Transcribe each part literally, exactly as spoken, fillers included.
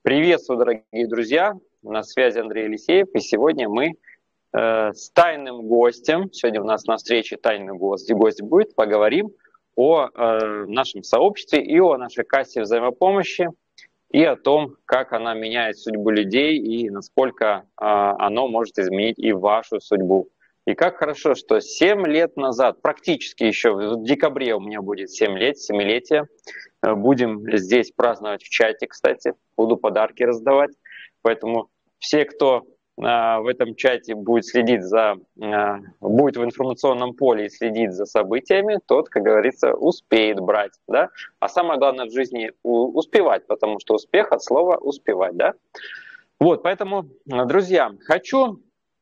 Приветствую, дорогие друзья! На связи Андрей Елисеев, и сегодня мы э, с тайным гостем, сегодня у нас на встрече тайный гость, гость будет, поговорим о э, нашем сообществе и о нашей кассе взаимопомощи, и о том, как она меняет судьбу людей и насколько э, оно может изменить и вашу судьбу. И как хорошо, что семь лет назад, практически еще в декабре у меня будет семь лет, семилетие, будем здесь праздновать в чате, кстати, буду подарки раздавать. Поэтому все, кто а, в этом чате будет следить за, а, будет в информационном поле и следить за событиями, тот, как говорится, успеет брать, да. А самое главное в жизни успевать, потому что успех от слова успевать, да. Вот, поэтому, друзья, хочу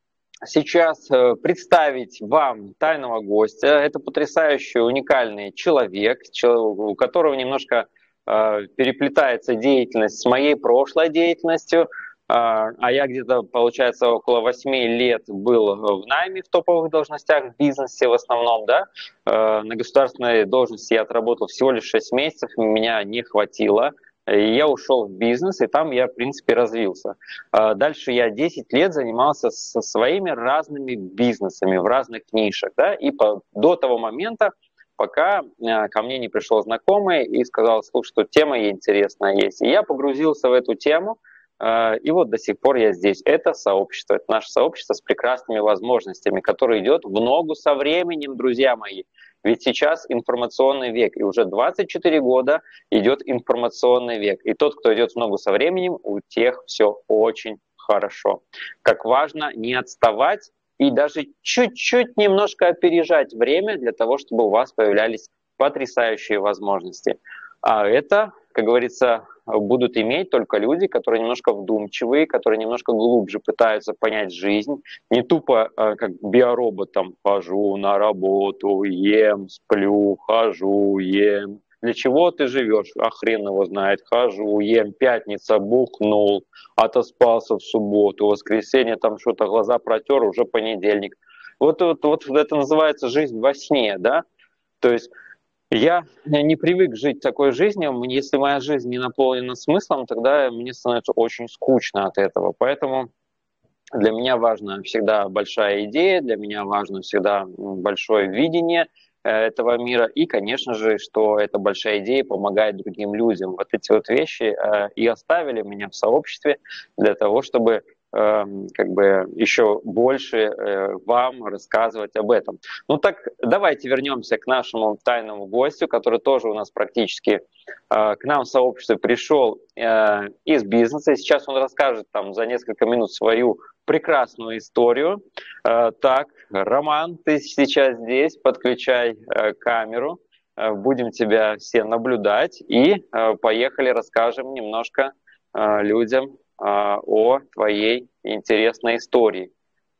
сейчас представить вам тайного гостя. Это потрясающий, уникальный человек, у которого немножко переплетается деятельность с моей прошлой деятельностью. А я где-то, получается, около восьми лет был в найме, в топовых должностях в бизнесе в основном, да. На государственной должности я отработал всего лишь шесть месяцев, меня не хватило. И я ушел в бизнес, и там я, в принципе, развился. Дальше я десять лет занимался со своими разными бизнесами в разных нишах, да, и по, до того момента, пока ко мне не пришел знакомый и сказал: слушай, тут тема интересная есть. И я погрузился в эту тему, и вот до сих пор я здесь. Это сообщество, это наше сообщество с прекрасными возможностями, которое идет в ногу со временем, друзья мои. Ведь сейчас информационный век, и уже двадцать четыре года идет информационный век. И тот, кто идет в ногу со временем, у тех все очень хорошо. Как важно не отставать и даже чуть-чуть немножко опережать время для того, чтобы у вас появлялись потрясающие возможности. А это, как говорится, будут иметь только люди, которые немножко вдумчивые, которые немножко глубже пытаются понять жизнь, не тупо как биороботом: хожу на работу, ем, сплю, хожу, ем. Для чего ты живешь? А хрен его знает. Хожу, ем, пятница, бухнул, отоспался в субботу, воскресенье там что-то глаза протер, уже понедельник. Вот, вот, вот это называется жизнь во сне, да? То есть я не привык жить такой жизнью. Если моя жизнь не наполнена смыслом, тогда мне становится очень скучно от этого. Поэтому для меня важна всегда большая идея, для меня важно всегда большое видение этого мира. И, конечно же, что эта большая идея помогает другим людям. Вот эти вот вещи и оставили меня в сообществе для того, чтобы как бы еще больше вам рассказывать об этом. Ну так давайте вернемся к нашему тайному гостю, который тоже у нас практически к нам в сообщество пришел из бизнеса. И сейчас он расскажет там за несколько минут свою прекрасную историю. Так, Роман, ты сейчас здесь, подключай камеру, будем тебя все наблюдать и поехали расскажем немножко людям о твоей интересной истории.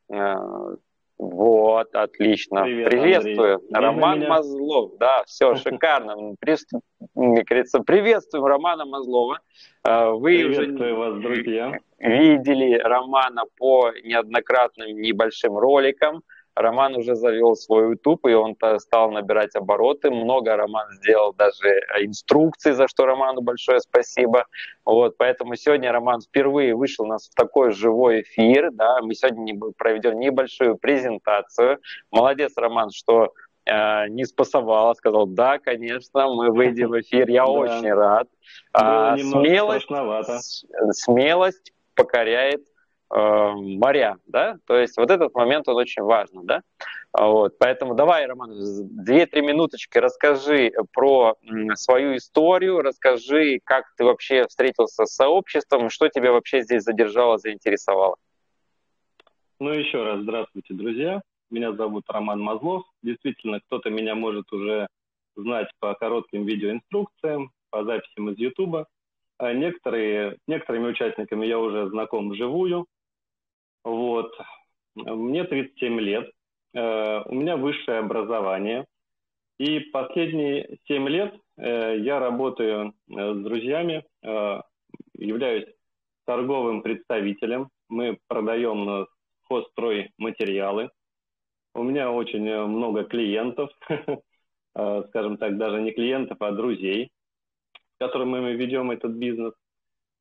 Вот, отлично. Привет, приветствую. Андрей. Роман Мазлов. Да, все, шикарно. Приветствуем Романа Мазлова. Вы Приветствую уже вас, друзья. Видели Романа по неоднократным небольшим роликам. Роман уже завел свой YouTube, и он стал набирать обороты. Много Роман сделал даже инструкций, за что Роману большое спасибо. Вот, поэтому сегодня Роман впервые вышел у нас в такой живой эфир. Да, мы сегодня проведем небольшую презентацию. Молодец, Роман, что э, не спасовал, сказал: да, конечно, мы выйдем в эфир. Я очень рад. Было немного страшновато. Смелость покоряет моря, да, то есть вот этот момент, он очень важен, да, вот, поэтому давай, Роман, две-три минуточки расскажи про свою историю, расскажи, как ты вообще встретился с сообществом, что тебя вообще здесь задержало, заинтересовало. Ну, еще раз здравствуйте, друзья, меня зовут Роман Мазлов, действительно, кто-то меня может уже знать по коротким видеоинструкциям, по записям из YouTube, а некоторые, с некоторыми участниками я уже знаком вживую. Вот. Мне тридцать семь лет, э, у меня высшее образование, и последние семь лет э, я работаю э, с друзьями, э, являюсь торговым представителем, мы продаем хозстройматериалы, у меня очень много клиентов, э, скажем так, даже не клиентов, а друзей, с которыми мы ведем этот бизнес.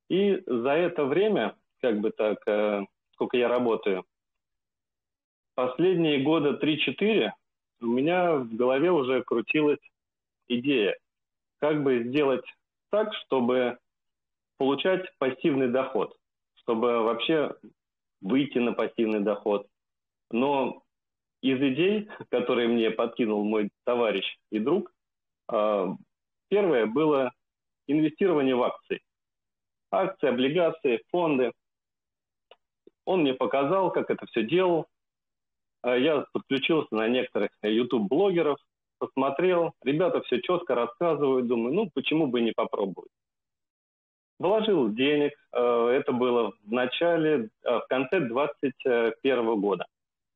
И за это время, как бы так, сколько я работаю, последние года три-четыре у меня в голове уже крутилась идея, как бы сделать так, чтобы получать пассивный доход, чтобы вообще выйти на пассивный доход. Но из идей, которые мне подкинул мой товарищ и друг, первое было инвестирование в акции. Акции, облигации, фонды. Он мне показал, как это все делал. Я подключился на некоторых YouTube-блогеров, посмотрел. Ребята все четко рассказывают. Думаю, ну почему бы и не попробовать. Вложил денег. Это было в начале, в конце двадцать первого года.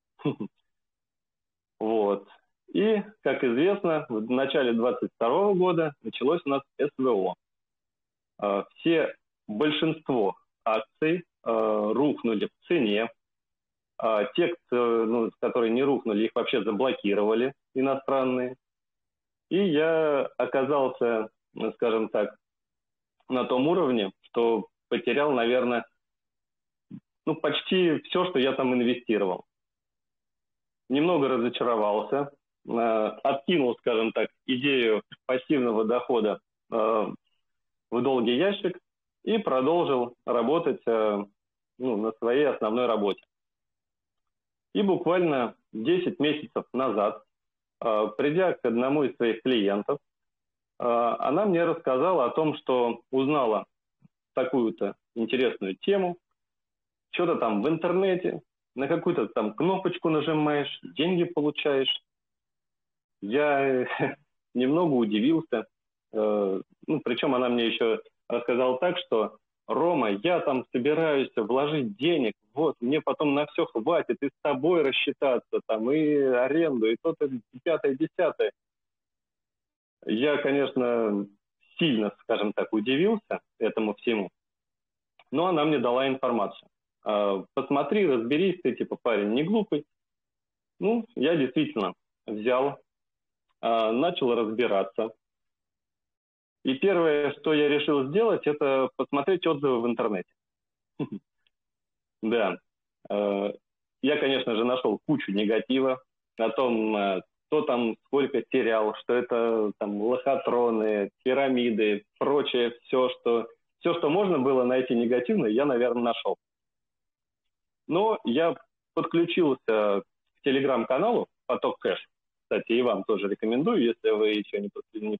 Вот. И, как известно, в начале двадцать второго года началось у нас эс вэ о. Все, большинство акций рухнули в цене. Те, кто, ну, которые не рухнули, их вообще заблокировали, иностранные. И я оказался, скажем так, на том уровне, что потерял, наверное, ну, почти все, что я там инвестировал. Немного разочаровался, откинул, скажем так, идею пассивного дохода в долгий ящик и продолжил работать, ну, на своей основной работе. И буквально десять месяцев назад, придя к одному из своих клиентов, она мне рассказала о том, что узнала такую-то интересную тему, что-то там в интернете, на какую-то там кнопочку нажимаешь, деньги получаешь. Я немного удивился. Ну, причем она мне еще рассказала так, что Рома, я там собираюсь вложить денег, вот, мне потом на все хватит, и с тобой рассчитаться, там, и аренду, и то-то, пятое, десятое. Я, конечно, сильно, скажем так, удивился этому всему, но она мне дала информацию. Посмотри, разберись, ты, типа, парень не глупый. Ну, я действительно взял, начал разбираться. И первое, что я решил сделать, это посмотреть отзывы в интернете. Да. Я, конечно же, нашел кучу негатива о том, кто там сколько терял, что это там лохотроны, пирамиды, прочее, все, что, все, что можно было найти негативное, я, наверное, нашел. Но я подключился к телеграм-каналу «Поток Кэш». Кстати, и вам тоже рекомендую, если вы еще не, не,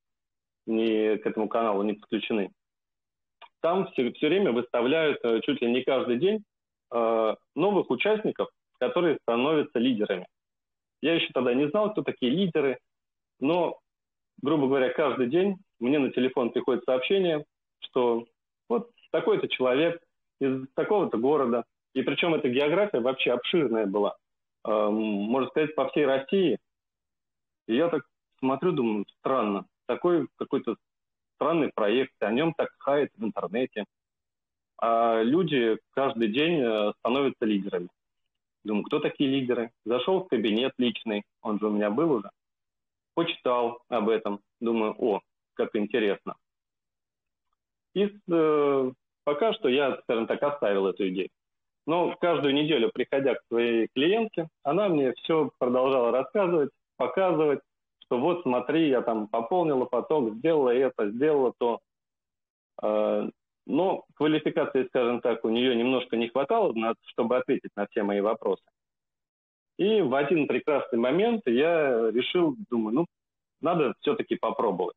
не к этому каналу не подключены. Там все, все время выставляют чуть ли не каждый день э, новых участников, которые становятся лидерами. Я еще тогда не знал, кто такие лидеры, но, грубо говоря, каждый день мне на телефон приходит сообщение, что вот такой-то человек из такого-то города, и причем эта география вообще обширная была, э, можно сказать, по всей России. И я так смотрю, думаю, странно, такой какой-то странный проект, о нем так хает в интернете, а люди каждый день становятся лидерами. Думаю, кто такие лидеры? Зашел в кабинет личный, он же у меня был уже, почитал об этом, думаю, о, как интересно. И э, пока что я, скажем так, оставил эту идею. Но каждую неделю, приходя к своей клиентке, она мне все продолжала рассказывать, показывать, что вот смотри, я там пополнила поток, сделала это, сделала то. Э, но квалификации, скажем так, у нее немножко не хватало, чтобы ответить на все мои вопросы. И в один прекрасный момент я решил, думаю, ну, надо все-таки попробовать.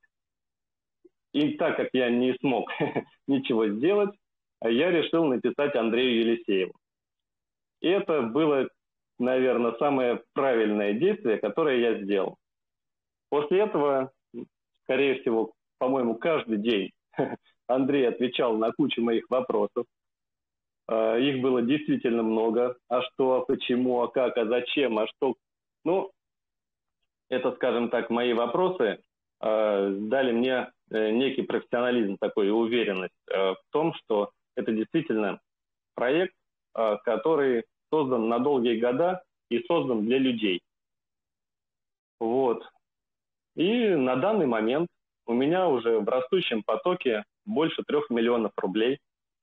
И так как я не смог ничего сделать, я решил написать Андрею Елисееву. И это было, наверное, самое правильное действие, которое я сделал. После этого, скорее всего, по-моему, каждый день Андрей отвечал на кучу моих вопросов. Их было действительно много. А что, а почему, а как, а зачем, а что? Ну, это, скажем так, мои вопросы дали мне некий профессионализм такой и уверенность в том, что это действительно проект, который создан на долгие года и создан для людей. Вот. И на данный момент у меня уже в растущем потоке больше трех миллионов рублей.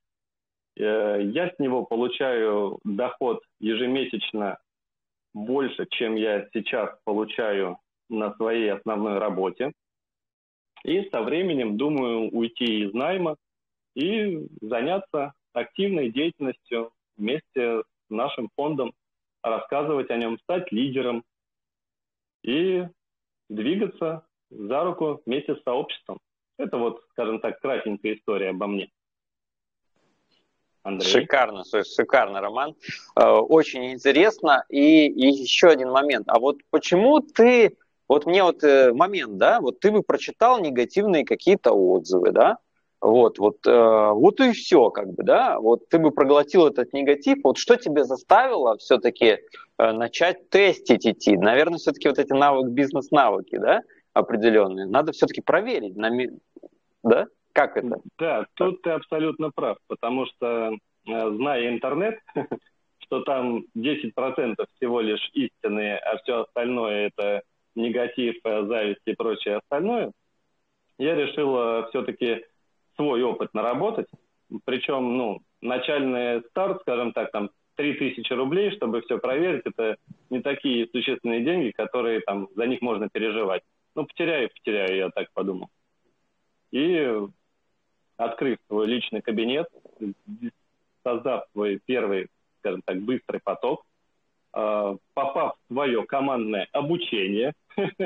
Я с него получаю доход ежемесячно больше, чем я сейчас получаю на своей основной работе. И со временем думаю уйти из найма и заняться активной деятельностью вместе с нашим фондом, рассказывать о нем, стать лидером и двигаться за руку вместе с сообществом. Это вот, скажем так, кратенькая история обо мне. Андрей. Шикарно, шикарно, Роман. Очень интересно. И, и еще один момент. А вот почему ты, вот мне вот момент, да, вот ты бы прочитал негативные какие-то отзывы, да, вот, вот, вот и все, как бы, да, вот ты бы проглотил этот негатив, вот что тебя заставило все-таки начать тестить идти? Наверное, все-таки вот эти навыки, бизнес-навыки, да, определенные, надо все-таки проверить, да? Как это? Да, тут ты абсолютно прав, потому что, зная интернет, что там десять процентов всего лишь истины, а все остальное это негатив, зависть и прочее остальное, я решил все-таки свой опыт наработать. Причем, ну, начальный старт, скажем так, там три тысячи рублей, чтобы все проверить, это не такие существенные деньги, которые там за них можно переживать. Ну, потеряю, потеряю, я так подумал. И открыв свой личный кабинет, создав свой первый, скажем так, быстрый поток, попав в свое командное обучение,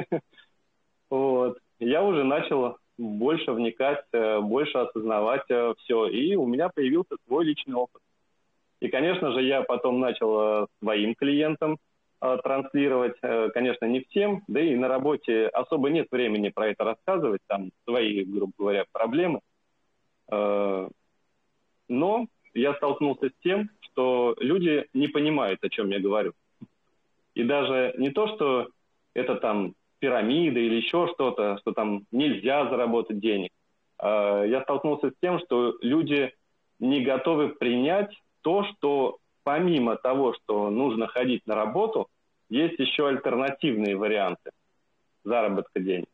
вот, я уже начал больше вникать, больше осознавать все, и у меня появился свой личный опыт. И, конечно же, я потом начал своим клиентам транслировать, конечно, не всем, да и на работе особо нет времени про это рассказывать, там свои, грубо говоря, проблемы. Но я столкнулся с тем, что люди не понимают, о чем я говорю. И даже не то, что это там пирамида или еще что-то, что там нельзя заработать денег. Я столкнулся с тем, что люди не готовы принять то, что помимо того, что нужно ходить на работу, есть еще альтернативные варианты заработка денег.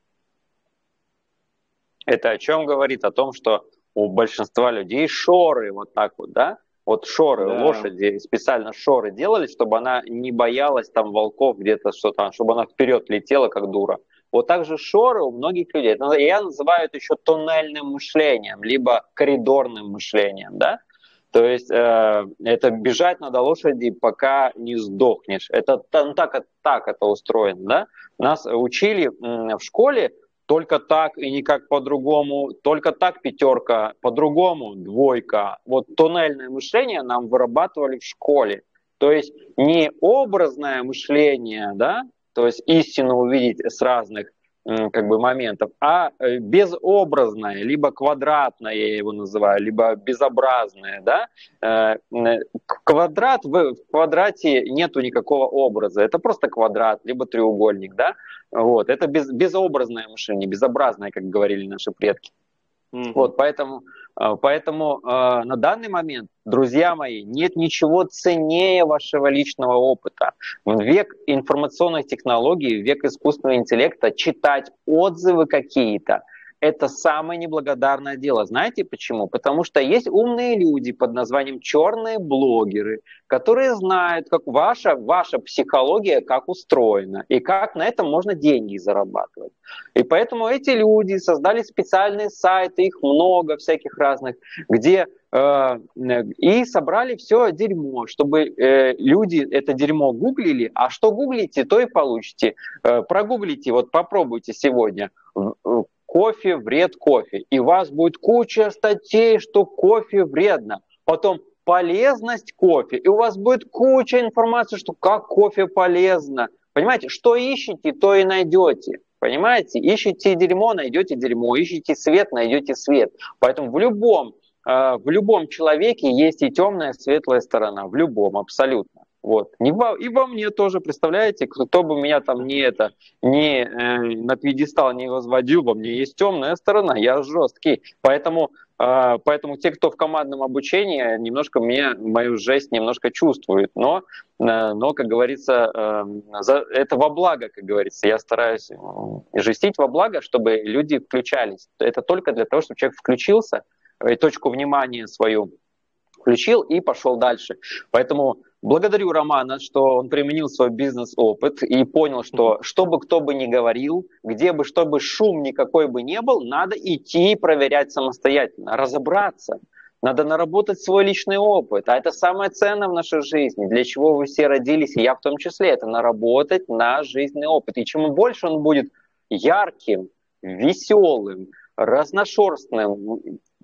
Это о чем говорит? О том, что у большинства людей шоры вот так вот, да? Вот шоры, да. Лошади, специально шоры делали, чтобы она не боялась там волков где-то, что там, чтобы она вперед летела, как дура. Вот так же шоры у многих людей. Я называю это еще туннельным мышлением, либо коридорным мышлением, да? То есть э, это бежать надо лошади, пока не сдохнешь. Это ну, так, так это устроено, да? Нас учили в школе только так и никак по-другому, только так пятерка, по-другому двойка. Вот туннельное мышление нам вырабатывали в школе. То есть не образное мышление, да, то есть истину увидеть с разных как бы моментов, а безобразное, либо квадратное, я его называю, либо безобразное, да. Квадрат, в квадрате нету никакого образа, это просто квадрат, либо треугольник, да. Вот, это без, безобразное мышление, безобразное, как говорили наши предки. Mm-hmm. Вот, поэтому, поэтому э, на данный момент, друзья мои, нет ничего ценнее вашего личного опыта. В век информационных технологий, в век искусственного интеллекта читать отзывы какие-то – это самое неблагодарное дело. Знаете почему? Потому что есть умные люди под названием черные блогеры, которые знают, как ваша, ваша психология как устроена и как на этом можно деньги зарабатывать. И поэтому эти люди создали специальные сайты, их много всяких разных, где э, и собрали все дерьмо, чтобы э, люди это дерьмо гуглили, а что гуглите, то и получите. Э, прогуглите, вот попробуйте сегодня. Кофе, вред кофе. И у вас будет куча статей, что кофе вредно. Потом полезность кофе. И у вас будет куча информации, что как кофе полезно. Понимаете, что ищете, то и найдете. Понимаете, ищите дерьмо, найдете дерьмо. Ищите свет, найдете свет. Поэтому в любом, э, в любом человеке есть и темная, и светлая сторона. В любом, абсолютно. Вот. И во мне тоже, представляете, кто бы меня там не, это, не э, на пьедестал не возводил, во мне есть темная сторона, я жесткий. Поэтому А, поэтому те, кто в командном обучении, немножко мне, мою жесть немножко чувствуют. Но, э, но как говорится, э, за- это во благо, как говорится. Я стараюсь э, жестить во благо, чтобы люди включались. Это только для того, чтобы человек включился, и точку внимания свою включил и пошел дальше. Поэтому благодарю Романа, что он применил свой бизнес-опыт и понял, что что бы кто бы ни говорил, где бы, чтобы шум никакой бы не был, надо идти и проверять самостоятельно, разобраться. Надо наработать свой личный опыт. А это самое ценное в нашей жизни. Для чего вы все родились, и я в том числе, это наработать наш жизненный опыт. И чем больше он будет ярким, веселым, разношерстным,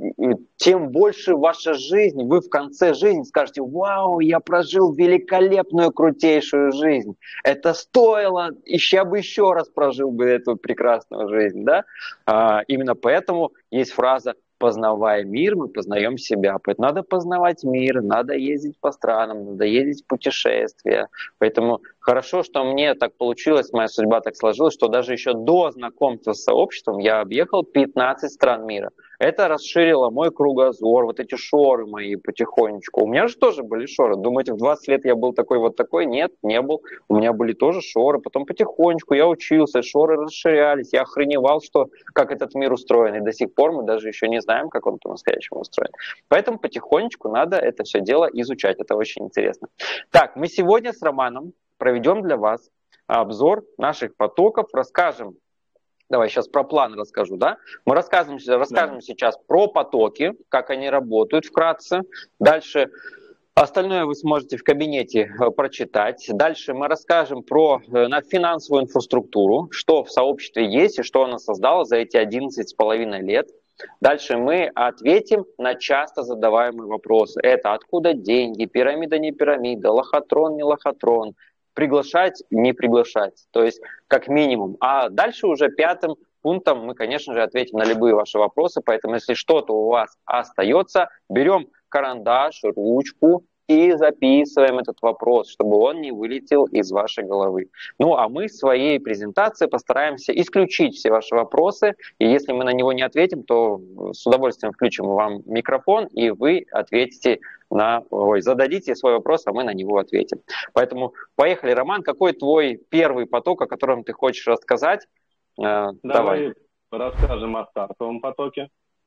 тем больше ваша жизнь, вы в конце жизни скажете: вау, я прожил великолепную, крутейшую жизнь. Это стоило, я бы еще раз прожил бы эту прекрасную жизнь. Да? А, именно поэтому есть фраза: познавая мир, мы познаем себя. Поэтому надо познавать мир, надо ездить по странам, надо ездить в путешествия. Поэтому хорошо, что мне так получилось, моя судьба так сложилась, что даже еще до знакомства с сообществом я объехал пятнадцать стран мира. Это расширило мой кругозор, вот эти шоры мои потихонечку. У меня же тоже были шоры. Думаете, в двадцать лет я был такой вот такой? Нет, не был. У меня были тоже шоры. Потом потихонечку я учился, шоры расширялись. Я охреневал, что, как этот мир устроен. И до сих пор мы даже еще не знаем, как он по-настоящему устроен. Поэтому потихонечку надо это все дело изучать. Это очень интересно. Так, мы сегодня с Романом проведем для вас обзор наших потоков, расскажем. Давай сейчас про план расскажу, да? Мы расскажем, расскажем да. сейчас про потоки, как они работают вкратце. Дальше остальное вы сможете в кабинете прочитать. Дальше мы расскажем про финансовую инфраструктуру, что в сообществе есть и что она создала за эти одиннадцать с половиной лет. Дальше мы ответим на часто задаваемые вопросы. Это откуда деньги, пирамида, не пирамида, лохотрон, не лохотрон, приглашать, не приглашать, то есть как минимум. А дальше уже пятым пунктом мы, конечно же, ответим на любые ваши вопросы, поэтому если что-то у вас остается, берем карандаш, ручку и записываем этот вопрос, чтобы он не вылетел из вашей головы. Ну, а мы в своей презентации постараемся исключить все ваши вопросы, и если мы на него не ответим, то с удовольствием включим вам микрофон, и вы ответите на... Ой, зададите свой вопрос, а мы на него ответим. Поэтому поехали, Роман, какой твой первый поток, о котором ты хочешь рассказать? Давай, Давай. расскажем о стартовом потоке.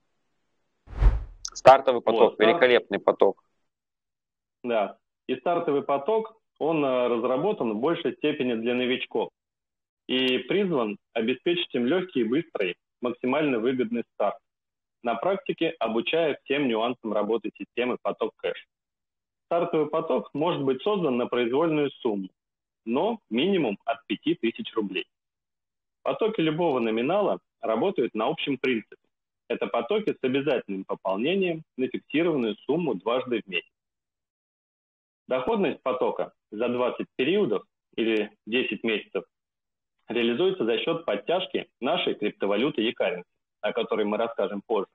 Стартовый поток, вот, великолепный старт... поток. Да, и стартовый поток, он разработан в большей степени для новичков и призван обеспечить им легкий, быстрый, максимально выгодный старт. На практике обучая всем нюансам работы системы поток кэш. Стартовый поток может быть создан на произвольную сумму, но минимум от пяти тысяч рублей. Потоки любого номинала работают на общем принципе. Это потоки с обязательным пополнением на фиксированную сумму дважды в месяц. Доходность потока за двадцать периодов или десять месяцев реализуется за счет подтяжки нашей криптовалюты e-currency, о которой мы расскажем позже.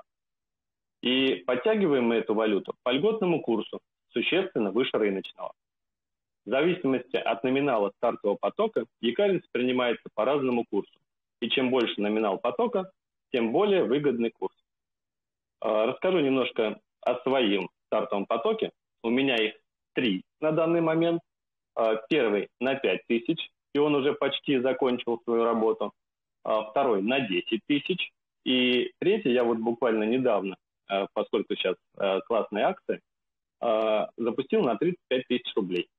И подтягиваем мы эту валюту по льготному курсу, существенно выше рыночного. В зависимости от номинала стартового потока e-currency принимается по разному курсу. И чем больше номинал потока, тем более выгодный курс. Расскажу немножко о своем стартовом потоке. У меня их три на данный момент. Первый на пять тысяч, и он уже почти закончил свою работу. Второй на десять тысяч. И третий я вот буквально недавно, поскольку сейчас классные акции, запустил на тридцать пять тысяч рублей.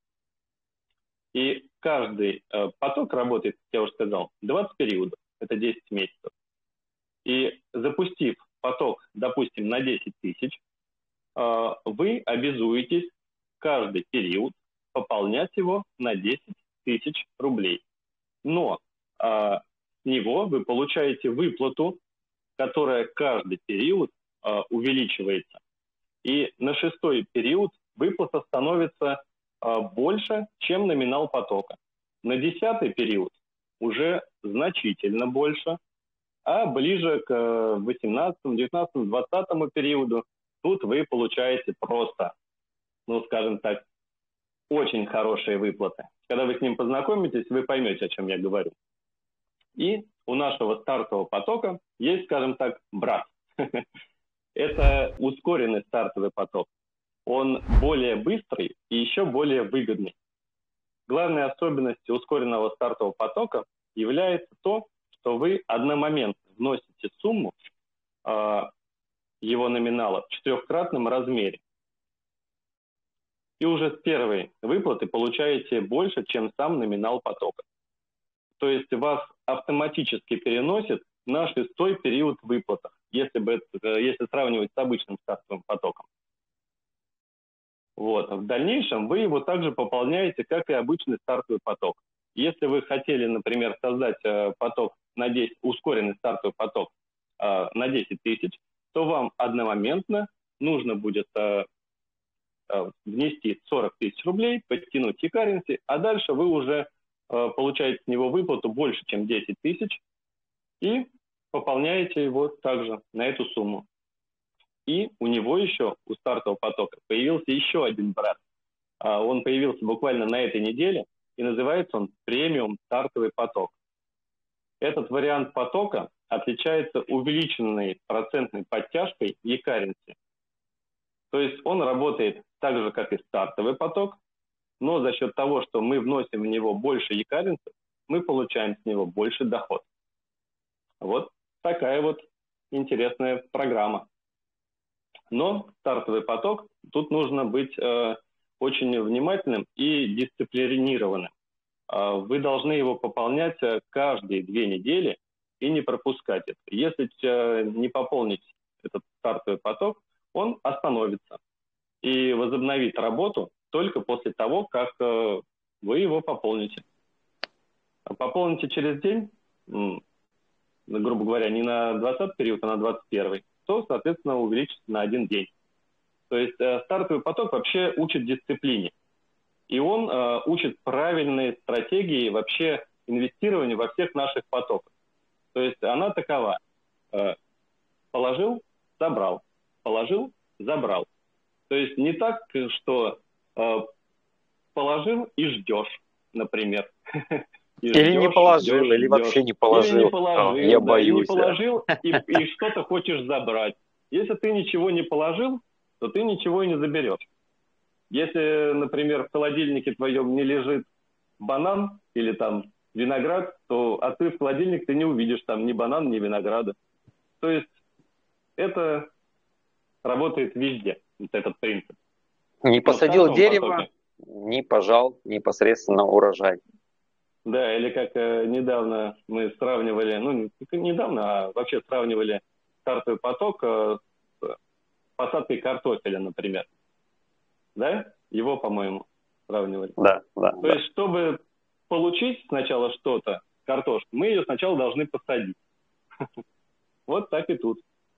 И каждый поток работает, как я уже сказал, двадцать периодов, это десять месяцев. И запустив поток, допустим, на десять тысяч, вы обязуетесь каждый период пополнять его на десять тысяч рублей. Но с него вы получаете выплату, которая каждый период увеличивается. И на шестой период выплата становится больше, чем номинал потока. На десятый период уже значительно больше, а ближе к восемнадцатому, девятнадцатому, двадцатому периоду тут вы получаете просто, ну скажем так, очень хорошие выплаты. Когда вы с ним познакомитесь, вы поймете, о чем я говорю. И у нашего стартового потока есть, скажем так, брат. Это ускоренный стартовый поток. Он более быстрый и еще более выгодный. Главной особенностью ускоренного стартового потока является то, что вы одномоментно вносите сумму э, его номинала в четырехкратном размере. И уже с первой выплаты получаете больше, чем сам номинал потока. То есть вас автоматически переносит на шестой период в выплатах, если, бы это, если сравнивать с обычным стартовым потоком. Вот. В дальнейшем вы его также пополняете, как и обычный стартовый поток. Если вы хотели, например, создать поток на десять, ускоренный стартовый поток э, на десять тысяч, то вам одномоментно нужно будет э, э, внести сорок тысяч рублей, подтянуть e-currency, а дальше вы уже э, получаете с него выплату больше, чем десять тысяч, и пополняете его также на эту сумму. И у него еще, у стартового потока, появился еще один брат. Он появился буквально на этой неделе, и называется он премиум стартовый поток. Этот вариант потока отличается увеличенной процентной подтяжкой e-currency. То есть он работает так же, как и стартовый поток, но за счет того, что мы вносим в него больше e-currency, мы получаем с него больше доход. Вот такая вот интересная программа. Но стартовый поток, тут нужно быть э, очень внимательным и дисциплинированным. Э, вы должны его пополнять каждые две недели и не пропускать это. Если э, не пополнить этот стартовый поток, он остановится и возобновит работу только после того, как э, вы его пополните. Пополните через день, грубо говоря, не на двадцатый период, а на двадцать первый, то, соответственно, увеличится на один день. То есть э, стартовый поток вообще учит дисциплине. И он э, учит правильные стратегии вообще инвестирования во всех наших потоках. То есть она такова. Э, положил, забрал. Положил, забрал. То есть не так, что э, положил и ждешь, например. И или ждешь, не положил, ждешь, или ждешь. Вообще не положил. Или не положил, я да, боюсь. И не положил, и, и что-то хочешь забрать. Если ты ничего не положил, то ты ничего и не заберешь. Если, например, в холодильнике твоем не лежит банан или там виноград, то открыв холодильник, ты не увидишь там ни банан, ни винограда. То есть это работает везде, вот этот принцип. Не посадил дерево, потоке. Не пожал непосредственно урожай. Да, или как э, недавно мы сравнивали, ну не недавно, а вообще сравнивали стартовый поток э, с посадкой картофеля, например. Да? Его, по-моему, сравнивали. Да, да. То да. есть, чтобы получить сначала что-то, картошку, мы ее сначала должны посадить. Вот так и тут.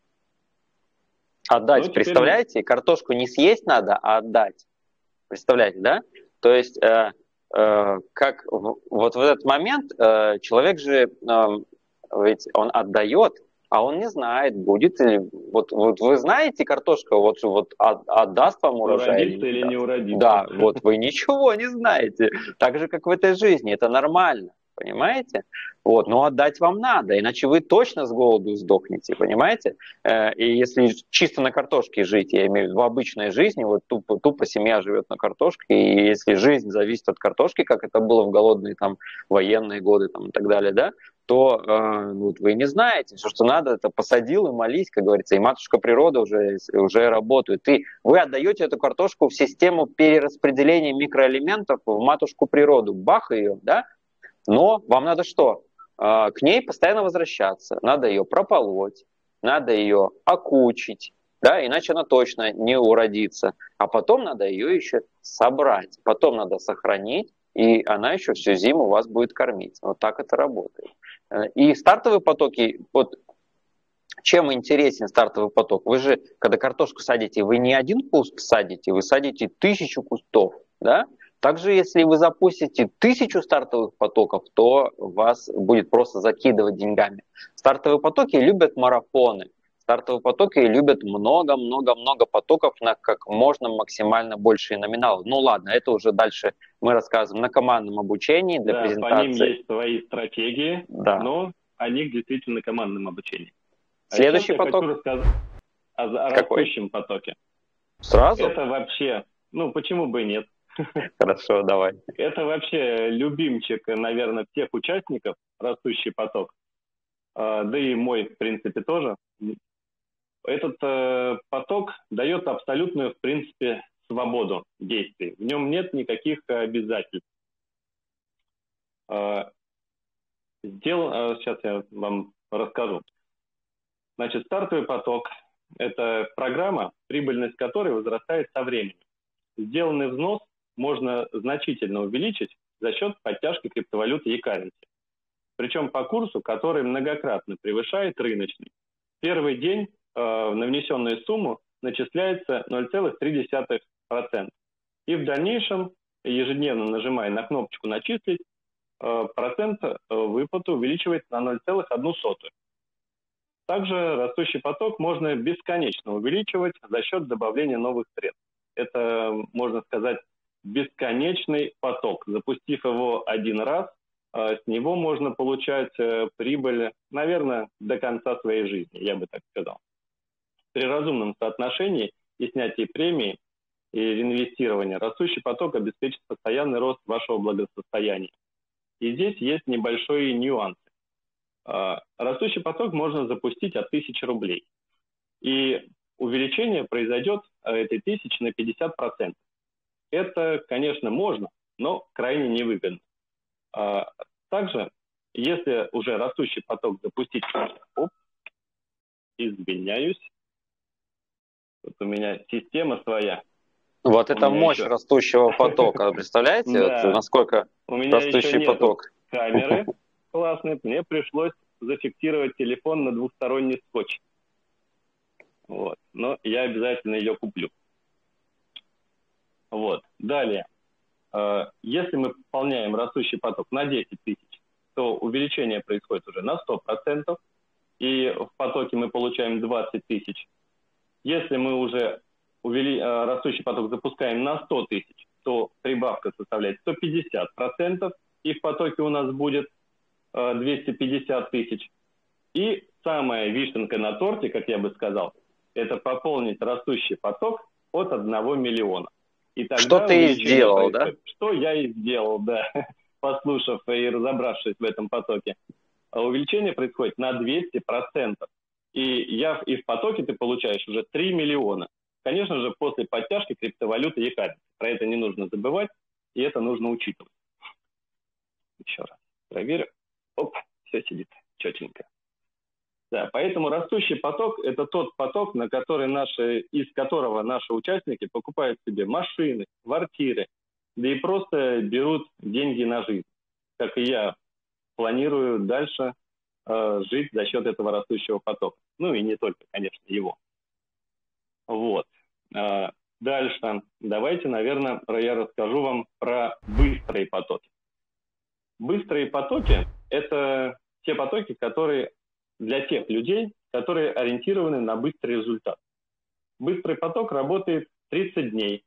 Отдать, ну, представляете? Мы... Картошку не съесть надо, а отдать. Представляете, да? То есть... Э, как вот в этот момент человек же, ведь он отдает, а он не знает, будет ли, вот, вот вы знаете, картошка вот, вот отдаст вам урожай уродится или не уродится. Да, вот вы ничего не знаете, так же, как в этой жизни, это нормально. Понимаете? Вот, но отдать вам надо, иначе вы точно с голоду сдохнете, понимаете? И если чисто на картошке жить, я имею в виду в обычной жизни, вот тупо, тупо семья живет на картошке, и если жизнь зависит от картошки, как это было в голодные там военные годы там, и так далее, да, то э, ну, вы не знаете, все, что надо, это посадил и молись, как говорится, и матушка природа уже, уже работает. И вы отдаете эту картошку в систему перераспределения микроэлементов в матушку природу, бах ее, да, но вам надо что? К ней постоянно возвращаться. Надо ее прополоть, надо ее окучить, да, иначе она точно не уродится. А потом надо ее еще собрать, потом надо сохранить, и она еще всю зиму вас будет кормить. Вот так это работает. И стартовые потоки, вот чем интересен стартовый поток? Вы же, когда картошку садите, вы не один куст садите, вы садите тысячу кустов, да? Также, если вы запустите тысячу стартовых потоков, то вас будет просто закидывать деньгами. Стартовые потоки любят марафоны. Стартовые потоки любят много-много-много потоков на как можно максимально большие номиналы. Ну ладно, это уже дальше мы рассказываем на командном обучении для да, презентации. По ним есть свои стратегии, да. но они действительно на командном обучении. А Следующий поток. Рассказать... о, о Какой? растущем потоке. Сразу? Это вообще, ну почему бы и нет? Хорошо, давай. Это вообще любимчик, наверное, всех участников, растущий поток. Да и мой, в принципе, тоже. Этот э, поток дает абсолютную, в принципе, свободу действий. В нем нет никаких обязательств. Э, сделал, э, сейчас я вам расскажу. Значит, стартовый поток – это программа, прибыльность которой возрастает со временем. Сделанный взнос можно значительно увеличить за счет подтяжки криптовалюты e-currency. Причем по курсу, который многократно превышает рыночный. Первый день э, на внесенную сумму начисляется ноль целых три десятых процента. И в дальнейшем, ежедневно нажимая на кнопочку «Начислить», э, процент э, выплаты увеличивается на ноль целых одну сотую. Также растущий поток можно бесконечно увеличивать за счет добавления новых средств. Это, можно сказать, бесконечный поток. Запустив его один раз, с него можно получать прибыль, наверное, до конца своей жизни, я бы так сказал. При разумном соотношении и снятии премии и реинвестирования растущий поток обеспечит постоянный рост вашего благосостояния. И здесь есть небольшой нюанс. Растущий поток можно запустить от тысячи рублей. И увеличение произойдет этой тысячи на пятьдесят процентов. Это, конечно, можно, но крайне невыгодно. Также, если уже растущий поток запустить... Оп, извиняюсь. Вот у меня система своя. Вот это мощь еще... растущего потока. Представляете, да. вот насколько у меня растущий еще поток? Камеры классные. Мне пришлось зафиксировать телефон на двухсторонний скотч. Вот. Но я обязательно ее куплю. Вот. Далее. Если мы пополняем растущий поток на десять тысяч, то увеличение происходит уже на сто процентов, и в потоке мы получаем двадцать тысяч. Если мы уже увели, растущий поток запускаем на сто тысяч, то прибавка составляет сто пятьдесят процентов, и в потоке у нас будет двести пятьдесят тысяч. И самая вишенка на торте, как я бы сказал, это пополнить растущий поток от одного миллиона. И тогда что ты и сделал, происходит. да? Что я и сделал, да, послушав и разобравшись в этом потоке. Увеличение происходит на двести процентов. И, я, и в потоке ты получаешь уже три миллиона. Конечно же, после подтяжки криптовалюты e-currency. Про это не нужно забывать, и это нужно учитывать. Еще раз проверю. Оп, все сидит четенько. Да, поэтому растущий поток – это тот поток, на который наши, из которого наши участники покупают себе машины, квартиры, да и просто берут деньги на жизнь. Как и я планирую дальше э, жить за счет этого растущего потока. Ну и не только, конечно, его. Вот. Э, дальше. Давайте, наверное, я расскажу вам про быстрые потоки. Быстрые потоки – это те потоки, которые для тех людей, которые ориентированы на быстрый результат. Быстрый поток работает тридцать дней.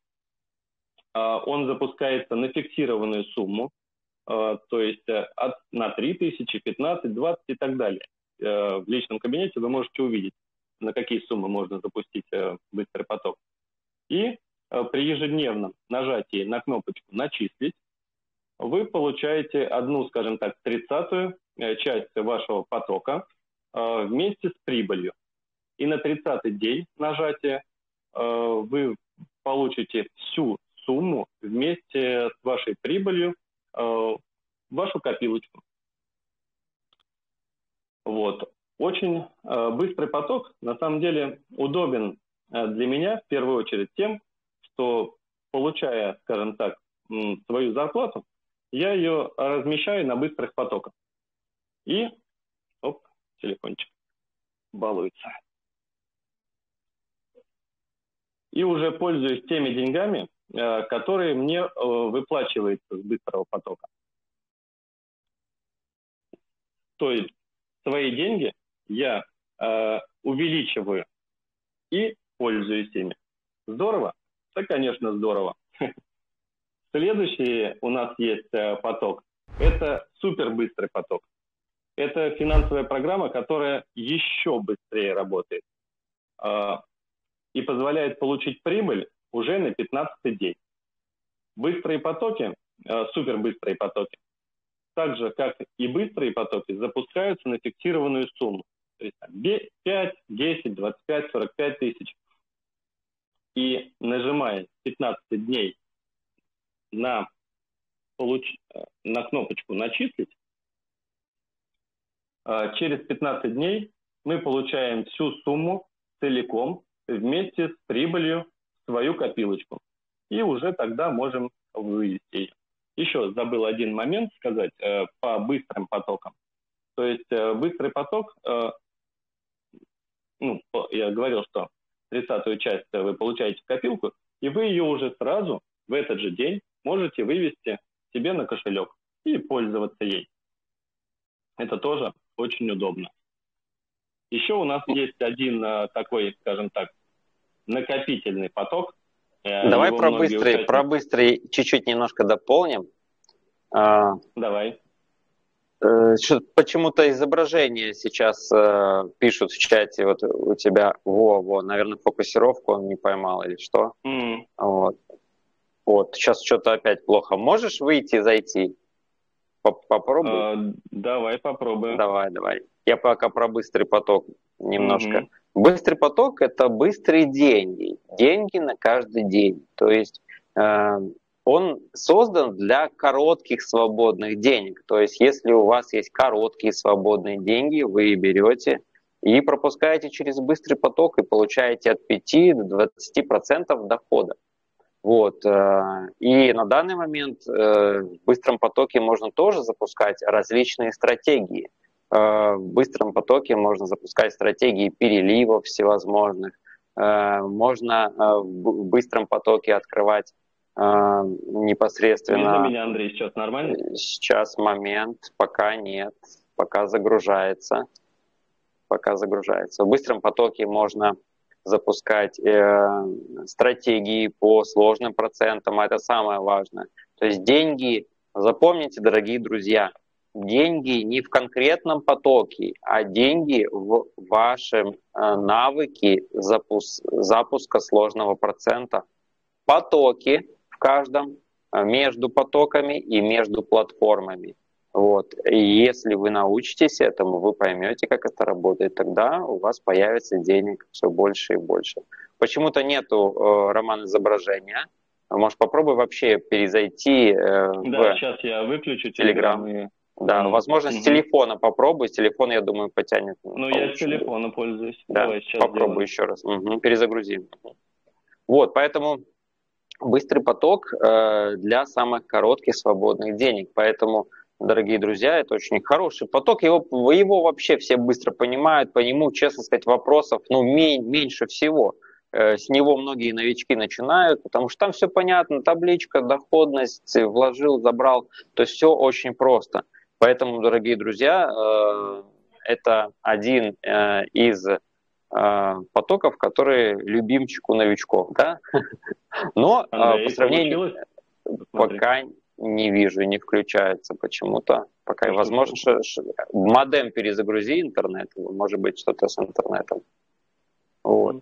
Он запускается на фиксированную сумму, то есть от, на три тысячи, пятнадцать, двадцать и так далее. В личном кабинете вы можете увидеть, на какие суммы можно запустить быстрый поток. И при ежедневном нажатии на кнопочку «Начислить» вы получаете одну, скажем так, тридцатую часть вашего потока вместе с прибылью. И на тридцатый день нажатия вы получите всю сумму вместе с вашей прибылью в вашу копилочку. Вот. Очень быстрый поток на самом деле удобен для меня в первую очередь тем, что, получая, скажем так, свою зарплату, я ее размещаю на быстрых потоках. И, оп, телефончик балуется. И уже пользуюсь теми деньгами, которые мне выплачиваются с быстрого потока. То есть свои деньги я увеличиваю и пользуюсь ими. Здорово? Да, конечно, здорово. Следующий у нас есть поток. Это супербыстрый поток. Это финансовая программа, которая еще быстрее работает. и позволяет получить прибыль уже на пятнадцатый день. Быстрые потоки, э, супербыстрые потоки, так же, как и быстрые потоки, запускаются на фиксированную сумму. То есть пять, десять, двадцать пять, сорок пять тысяч. И нажимая пятнадцать дней на, получ... на кнопочку «Начислить», через пятнадцать дней мы получаем всю сумму целиком вместе с прибылью в свою копилочку. И уже тогда можем вывести ее. Еще забыл один момент сказать э, по быстрым потокам. То есть э, быстрый поток, э, ну, я говорил, что тридцатую часть вы получаете в копилку, и вы ее уже сразу в этот же день можете вывести себе на кошелек и пользоваться ей. Это тоже очень удобно. Еще у нас есть один э, такой, скажем так, накопительный поток. Э, Давай Его про многие быстрый, участники- про быстрый чуть-чуть немножко дополним. А, Давай. э, что- Почему-то изображение сейчас э, пишут в чате, вот у тебя, во, во, наверное, фокусировку он не поймал или что. М, Вот. Вот, сейчас что-то опять плохо. Можешь выйти и зайти? Поп- Попробуй. э, Давай попробуем. Давай, давай. Я пока про быстрый поток немножко. Мгм. Быстрый поток – это быстрые деньги. Деньги на каждый день. То есть э, он создан для коротких свободных денег. То есть если у вас есть короткие свободные деньги, вы берете и пропускаете через быстрый поток и получаете от пяти до двадцати процентов дохода. Вот. э, И на данный момент э, в быстром потоке можно тоже запускать различные стратегии. Э, В быстром потоке можно запускать стратегии переливов всевозможных. Э, Можно э, в б- в быстром потоке открывать э, Видно непосредственно. меня, Андрей, сейчас нормально? Сейчас момент, пока нет, пока загружается, пока загружается. В быстром потоке можно запускать э, стратегии по сложным процентам, а это самое важное. То есть деньги, запомните, дорогие друзья, деньги не в конкретном потоке, а деньги в вашем э, навыке запус- запуска сложного процента. Потоки в каждом, э, между потоками и между платформами. Вот. И если вы научитесь этому, вы поймете, как это работает, тогда у вас появится денег все больше и больше. Почему-то нету, э, Роман, изображения. Может, попробуй вообще перезайти э, Да, в сейчас я выключу Телеграм. Телеграм. И... Да, М, возможно, с мгм. телефона попробуй. С телефона, я думаю, потянет. Ну, я с получше. телефона пользуюсь. Да, Давай сейчас попробуй сделаем. еще раз. Мгм, перезагрузи. Вот, поэтому быстрый поток э, для самых коротких свободных денег. Поэтому, дорогие друзья, это очень хороший поток. Его, его вообще все быстро понимают. По нему, честно сказать, вопросов ну, ме- меньше всего. Э, с него многие новички начинают, потому что там все понятно. Табличка, доходность, вложил, забрал. То есть все очень просто. Поэтому, дорогие друзья, э, это один э, из э, потоков, которые любимчик у новичков. Да? Но э, по Андрей, сравнению получилось? Посмотри. пока не вижу, не включается почему-то. Пока, Ну, что возможно, что, что- модем перезагрузи интернет, может быть, что-то с интернетом. Вот.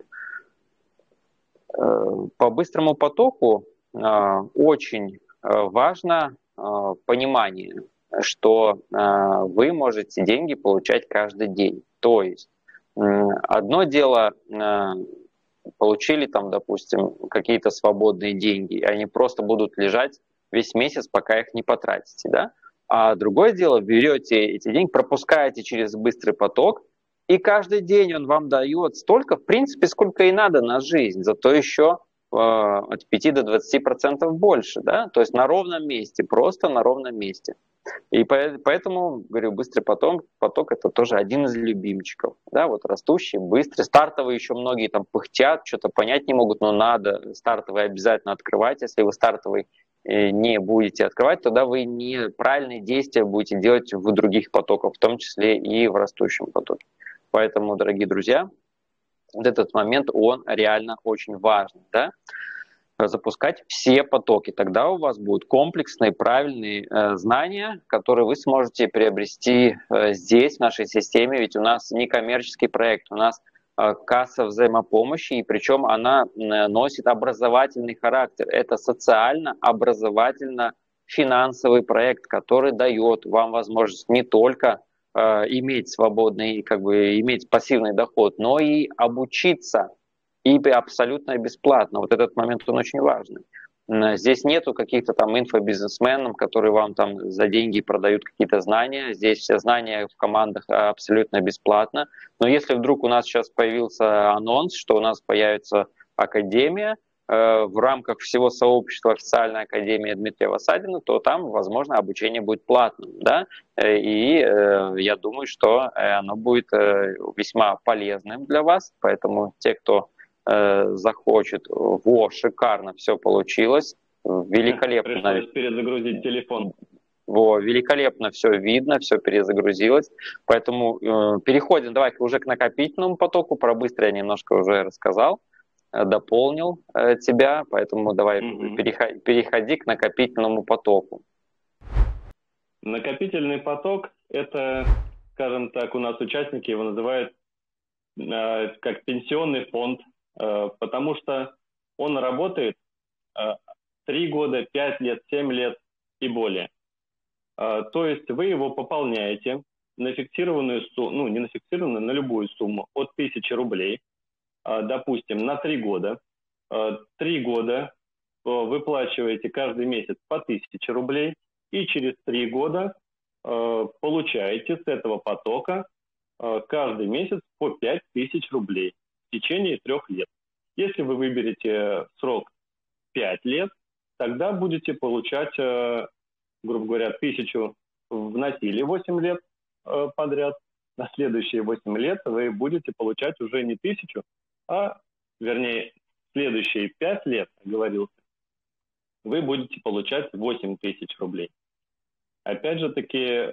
Э, По быстрому потоку э, очень э, важно э, понимание, что э, вы можете деньги получать каждый день. То есть м, одно дело э, получили там, допустим, какие-то свободные деньги, и они просто будут лежать весь месяц, пока их не потратите, да? А другое дело, берете эти деньги, пропускаете через быстрый поток, и каждый день он вам дает столько, в принципе, сколько и надо на жизнь, зато еще э, от пяти до двадцати процентов больше, да? То есть на ровном месте, просто на ровном месте. И поэтому, говорю, быстрый поток, поток это тоже один из любимчиков, да, вот растущий, быстрый. Стартовые еще многие там пыхтят, что-то понять не могут, но надо стартовый обязательно открывать. Если вы стартовый не будете открывать, тогда вы неправильные действия будете делать в других потоках, в том числе и в растущем потоке. Поэтому, дорогие друзья, вот этот момент, он реально очень важный, да? Запускать все потоки. Тогда у вас будут комплексные, правильные э, знания, которые вы сможете приобрести э, здесь, в нашей системе. Ведь у нас не коммерческий проект, у нас касса взаимопомощи, и причем она носит образовательный характер. Это социально-образовательно-финансовый проект, который дает вам возможность не только иметь свободный, как бы иметь пассивный доход, но и обучиться, и абсолютно бесплатно. Вот этот момент, он очень важный. Здесь нету каких-то там инфобизнесменов, которые вам там за деньги продают какие-то знания. Здесь все знания в командах абсолютно бесплатно. Но если вдруг у нас сейчас появился анонс, что у нас появится академия э, в рамках всего сообщества официальной академии Дмитрия Васадина, то там, возможно, обучение будет платным, да. И э, я думаю, что оно будет э, весьма полезным для вас. Поэтому те, кто захочет. Во, шикарно все получилось. Великолепно. Пришлось перезагрузить телефон. Во, великолепно все видно, все перезагрузилось. Поэтому э, переходим, давай уже к накопительному потоку. Про быстро я немножко уже рассказал, э, дополнил э, тебя. Поэтому давай mm-hmm. переходи, переходи к накопительному потоку. Накопительный поток – это, скажем так, у нас участники его называют э, как пенсионный фонд, потому что он работает три года, пять лет, семь лет и более. То есть вы его пополняете на фиксированную сумму, ну не на фиксированную, на любую сумму от тысячи рублей, допустим, на три года. Три года выплачиваете каждый месяц по тысяче рублей и через три года получаете с этого потока каждый месяц по пять тысяч рублей в течение трех лет. Если вы выберете срок пять лет, тогда будете получать, грубо говоря, тысячу вносили восемь лет подряд. На следующие восемь лет вы будете получать уже не тысячу, а, вернее, следующие пять лет, говорился, вы будете получать восемь тысяч рублей. Опять же таки,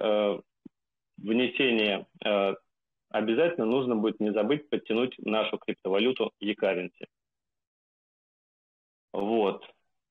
внесение обязательно нужно будет не забыть подтянуть нашу криптовалюту e-currency. Вот.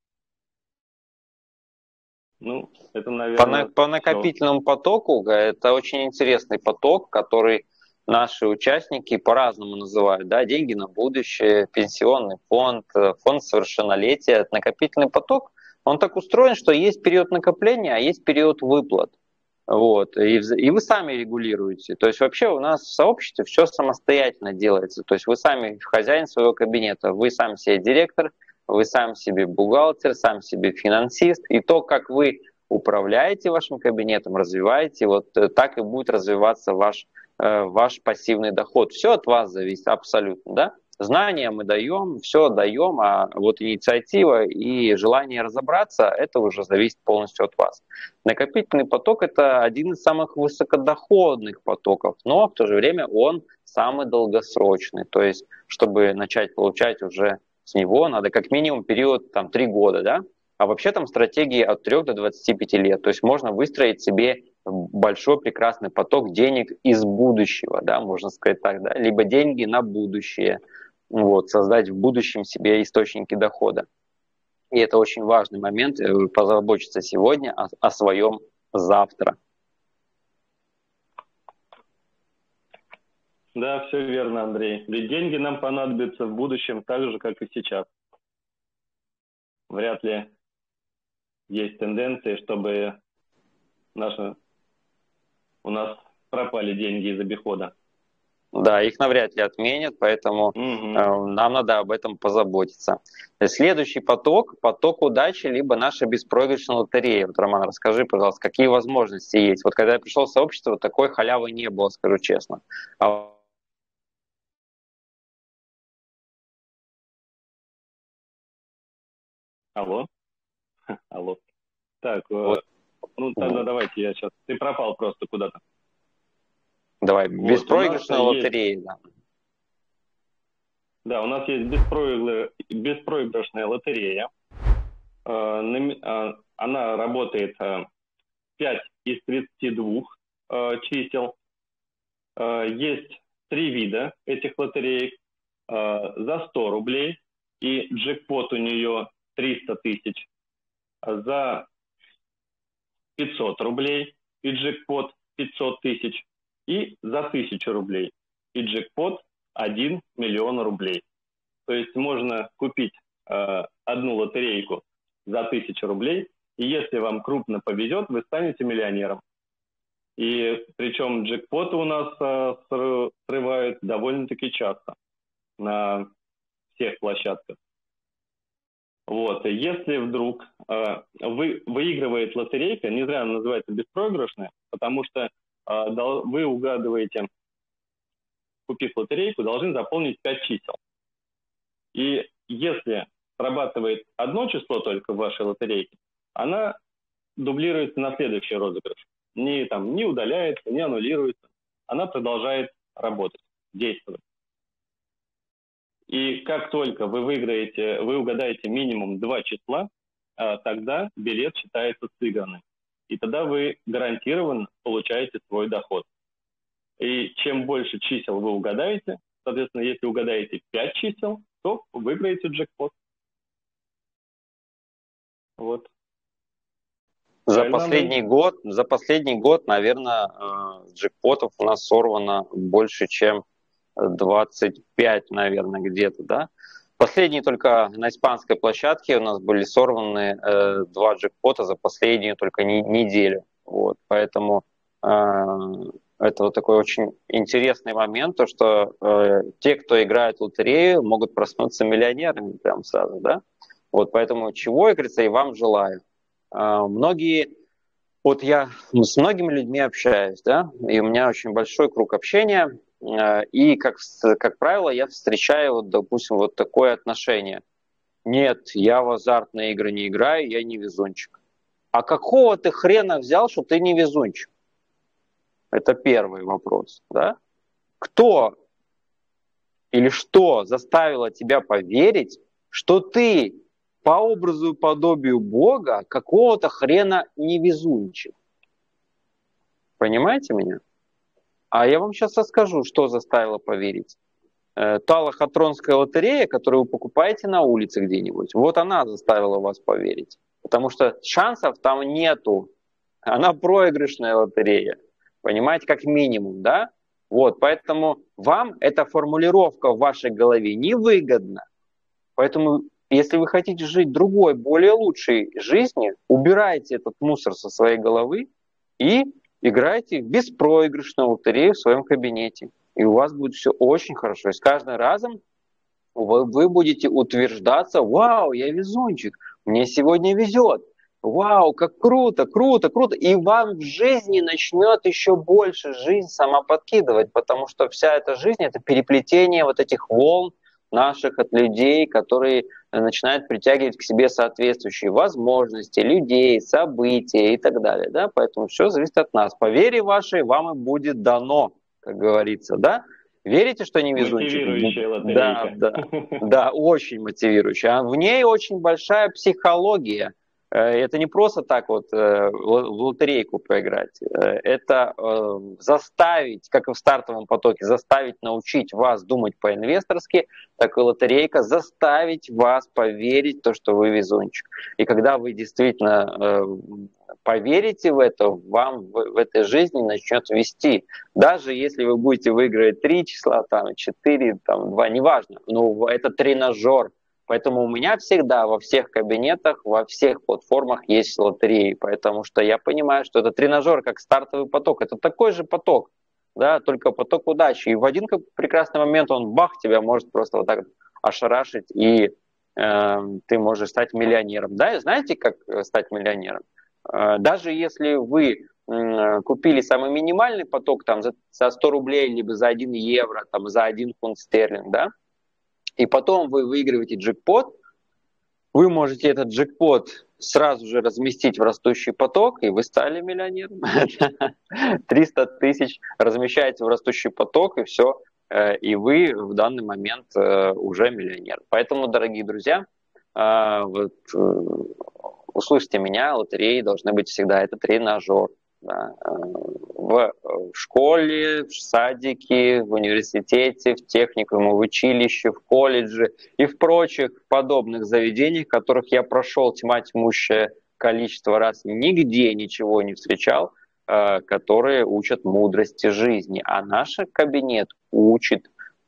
Ну, это, наверное, по, по накопительному все. Потоку, это очень интересный поток, который наши участники по-разному называют. Да? Деньги на будущее, пенсионный фонд, фонд совершеннолетия. Накопительный поток, он так устроен, что есть период накопления, а есть период выплат. Вот. И, и вы сами регулируете. То есть вообще у нас в сообществе все самостоятельно делается. То есть вы сами хозяин своего кабинета, вы сам себе директор, вы сам себе бухгалтер, сам себе финансист. И то, как вы управляете вашим кабинетом, развиваете, вот так и будет развиваться ваш, ваш пассивный доход. Все от вас зависит абсолютно, да? Знания мы даем, все даем, а вот инициатива и желание разобраться, это уже зависит полностью от вас. Накопительный поток – это один из самых высокодоходных потоков, но в то же время он самый долгосрочный. То есть, чтобы начать получать уже с него, надо как минимум период там, три года, да? А вообще там стратегии от трёх до двадцати пяти лет. То есть можно выстроить себе большой прекрасный поток денег из будущего, да, можно сказать так, да, либо деньги на будущее. Вот, создать в будущем себе источники дохода. И это очень важный момент, позаботиться сегодня о, о своем завтра. Да, все верно, Андрей. Ведь деньги нам понадобятся в будущем так же, как и сейчас. Вряд ли есть тенденции, чтобы наши, у нас пропали деньги из обихода. Да, их навряд ли отменят, поэтому угу. э, нам надо об этом позаботиться. Следующий поток, поток удачи, либо наша беспроигрышная лотерея. Вот, Роман, расскажи, пожалуйста, какие возможности есть? Вот когда я пришел в сообщество, такой халявы не было, скажу честно. А... Алло? Алло. Так, вот. Ну тогда вот. Давайте я сейчас... Ты пропал просто куда-то. Давай, вот, беспроигрышная лотерея, есть... да. Да, у нас есть беспроигрышная, беспроигрышная лотерея. Она работает пять из тридцати двух чисел. Есть три вида этих лотереек. За сто рублей, и джекпот у нее триста тысяч. За пятьсот рублей, и джекпот пятьсот тысяч. И за тысячу рублей, и джекпот один миллион рублей. То есть можно купить э, одну лотерейку за тысячу рублей, и если вам крупно повезет, вы станете миллионером. И причем джекпоты у нас э, срывают довольно-таки часто на всех площадках. Вот. Если вдруг э, вы, выигрывает лотерейка, не зря она называется беспроигрышная, потому что э, дол, вы угадываете, купив лотерейку, должны заполнить пять чисел. И если срабатывает одно число только в вашей лотерейке, она дублируется на следующий розыгрыш. Не, там, не удаляется, не аннулируется. Она продолжает работать, действовать. И как только вы выиграете, вы угадаете минимум два числа, тогда билет считается сыгранным. И тогда вы гарантированно получаете свой доход. И чем больше чисел вы угадаете, соответственно, если угадаете пять чисел, то выиграете джекпот. Вот. За последний год, за последний год, наверное, джекпотов у нас сорвано больше, чем двадцать пять, наверное, где-то, да. Последние только на испанской площадке у нас были сорваны э, два джекпота за последнюю только не, неделю. Вот, поэтому э, это вот такой очень интересный момент, то что э, те, кто играет в лотерею, могут проснуться миллионерами прям сразу, да. Вот, поэтому чего, я, говорится, и вам желаю. Э, многие, вот я с многими людьми общаюсь, да, и у меня очень большой круг общения. И, как, как правило, я встречаю, вот, допустим, вот такое отношение. Нет, я в азартные игры не играю, я не везунчик. А какого ты хрена взял, что ты не везунчик? Это первый вопрос. Да? Кто или что заставило тебя поверить, что ты по образу и подобию Бога какого-то хрена не везунчик? Понимаете меня? А я вам сейчас расскажу, что заставило поверить. Та лохотронская лотерея, которую вы покупаете на улице где-нибудь, вот она заставила вас поверить. Потому что шансов там нету. Она проигрышная лотерея. Понимаете, как минимум, да? Вот, поэтому вам эта формулировка в вашей голове невыгодна. Поэтому, если вы хотите жить другой, более лучшей жизнью, убирайте этот мусор со своей головы и играйте в беспроигрышную лотерею в своем кабинете. И у вас будет все очень хорошо. И с каждым разом вы, вы будете утверждаться: вау, я везунчик, мне сегодня везет. Вау, как круто, круто, круто. И вам в жизни начнет еще больше жизнь сама подкидывать, потому что вся эта жизнь — это переплетение вот этих волн наших от людей, которые начинают притягивать к себе соответствующие возможности, людей, события и так далее. Да? Поэтому все зависит от нас. По вере вашей вам и будет дано, как говорится. Да? Верите, что не везунчик? Мотивирующая лотерейка. Да, да, да, очень мотивирующая. А в ней очень большая психология. Это не просто так вот в лотерейку поиграть. Это заставить, как и в стартовом потоке, заставить научить вас думать по-инвесторски, так и лотерейка заставить вас поверить в то, что вы везунчик. И когда вы действительно поверите в это, вам в этой жизни начнет вести. Даже если вы будете выигрывать три числа, там, четыре, там, два, неважно, но это тренажер. Поэтому у меня всегда во всех кабинетах, во всех платформах есть лотереи, потому что я понимаю, что это тренажер, как стартовый поток. Это такой же поток, да, только поток удачи. И в один прекрасный момент он, бах, тебя может просто вот так ошарашить, и э, ты можешь стать миллионером. Да, и знаете, как стать миллионером? Э, даже если вы э, купили самый минимальный поток там, за, за сто рублей, либо за один евро, там, за один фунт стерлинг, да, и потом вы выигрываете джекпот, вы можете этот джекпот сразу же разместить в растущий поток, и вы стали миллионером. триста тысяч размещаете в растущий поток, и все, и вы в данный момент уже миллионер. Поэтому, дорогие друзья, вот, услышьте меня, лотереи должны быть всегда, это тренажер. Да, в школе, в садике, в университете, в техникуме, в училище, в колледже и в прочих подобных заведениях, которых я прошел тьма тьмущее количество раз, нигде ничего не встречал, которые учат мудрости жизни. А наш кабинет учит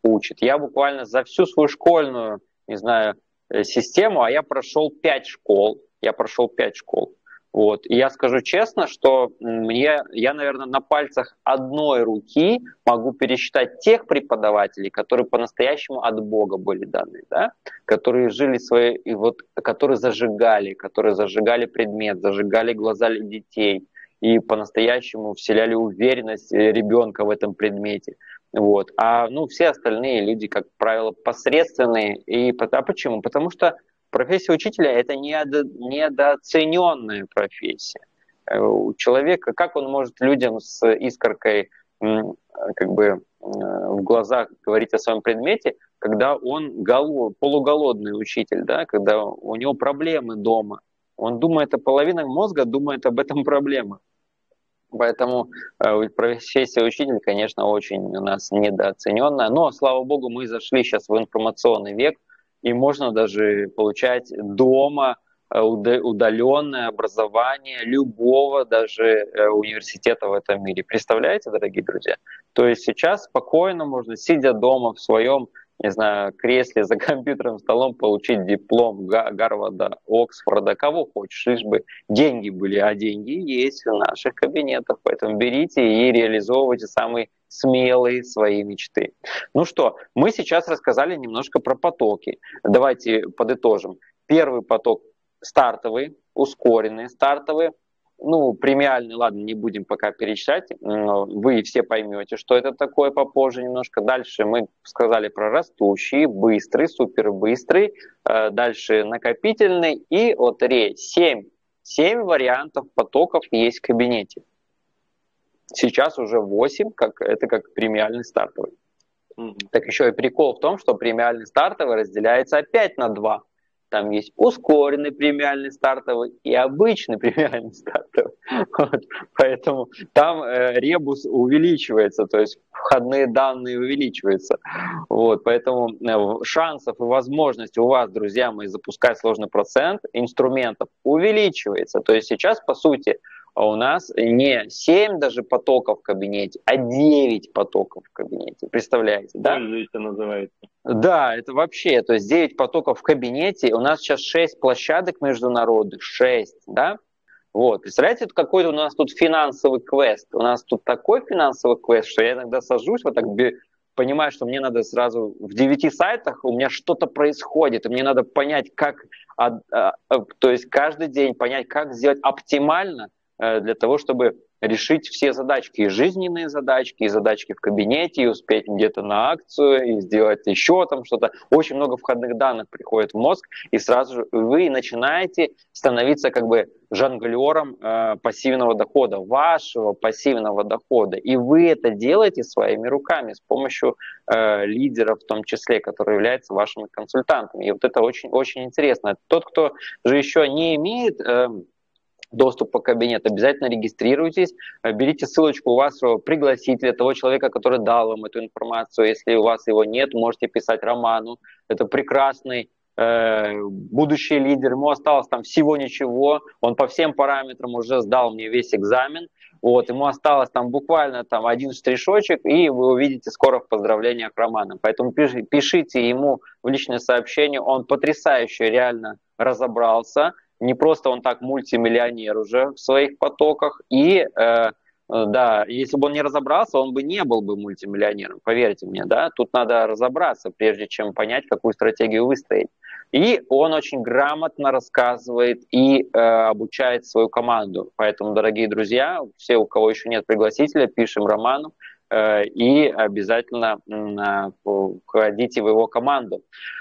учит. Я буквально за всю свою школьную, не знаю, систему, а я прошел пять школ, я прошел пять школ. Вот. И я скажу честно, что мне, я, наверное, на пальцах одной руки могу пересчитать тех преподавателей, которые по-настоящему от Бога были даны, да? Которые жили свои, и вот, которые зажигали, которые зажигали предмет, зажигали глаза детей и по-настоящему вселяли уверенность ребенка в этом предмете. Вот. А ну, все остальные люди, как правило, посредственные. И, а почему? Потому что профессия учителя – это недо, недооцененная профессия. У человека, как он может людям с искоркой как бы, в глазах говорить о своем предмете, когда он голод, полуголодный учитель, да, когда у него проблемы дома. Он думает, о половине мозга думает об этом проблемах. Поэтому профессия учителя, конечно, очень у нас недооцененная. Но, слава богу, мы зашли сейчас в информационный век, и можно даже получать дома удаленное образование любого даже университета в этом мире. Представляете, дорогие друзья? То есть сейчас спокойно можно, сидя дома в своем, не знаю, кресле за компьютерным столом, получить диплом Гарварда, Оксфорда, кого хочешь, лишь бы деньги были, а деньги есть в наших кабинетах. Поэтому берите и реализовывайте самые смелые свои мечты. Ну что, мы сейчас рассказали немножко про потоки. Давайте подытожим. Первый поток стартовый, ускоренный стартовый, ну, премиальный, ладно, не будем пока перечислять, вы все поймете, что это такое попозже немножко. Дальше мы сказали про растущий, быстрый, супербыстрый, дальше накопительный и лотерея. Семь, семь вариантов потоков есть в кабинете. Сейчас уже восемь, как, это как премиальный стартовый. Mm-hmm. Так еще и прикол в том, что премиальный стартовый разделяется опять на два. Там есть ускоренный премиальный стартовый и обычный премиальный стартовый. Вот. Поэтому там э, ребус увеличивается, то есть входные данные увеличиваются. Вот. Поэтому э, шансов и возможностей у вас, друзья мои, запускать сложный процент инструментов увеличивается. То есть сейчас, по сути, у нас не семь даже потоков в кабинете, а девять потоков в кабинете. Представляете, да? Пользуйся, называется. Да, это вообще, то есть девять потоков в кабинете, у нас сейчас шесть площадок международных, шесть, да? Вот, представляете, какой-то у нас тут финансовый квест, у нас тут такой финансовый квест, что я иногда сажусь, вот так понимаю, что мне надо сразу в девяти сайтах, у меня что-то происходит, и мне надо понять, как, а, а, то есть каждый день понять, как сделать оптимально, для того, чтобы решить все задачки, и жизненные задачки, и задачки в кабинете, и успеть где-то на акцию, и сделать еще там что-то. Очень много входных данных приходит в мозг, и сразу же вы начинаете становиться как бы жонглером э, пассивного дохода, вашего пассивного дохода. И вы это делаете своими руками, с помощью э, лидеров в том числе, которые являются вашими консультантами. И вот это очень-очень интересно. Тот, кто же еще не имеет... Э, доступ по кабинету, обязательно регистрируйтесь, берите ссылочку у вашего пригласителя, того человека, который дал вам эту информацию. Если у вас его нет, можете писать Роману. Это прекрасный э, будущий лидер, ему осталось там всего ничего, он по всем параметрам уже сдал мне весь экзамен, вот, ему осталось там буквально там один штришочек, и вы увидите скоро в поздравлениях Романа. Поэтому пишите, пишите ему в личное сообщение, он потрясающе реально разобрался. Не просто он так мультимиллионер уже в своих потоках. И э, да, если бы он не разобрался, он бы не был бы мультимиллионером, поверьте мне, да. Тут надо разобраться, прежде чем понять, какую стратегию выстроить. И он очень грамотно рассказывает и э, обучает свою команду. Поэтому, дорогие друзья, все, у кого еще нет пригласителя, пишем Роману э, и обязательно э, входите в его команду.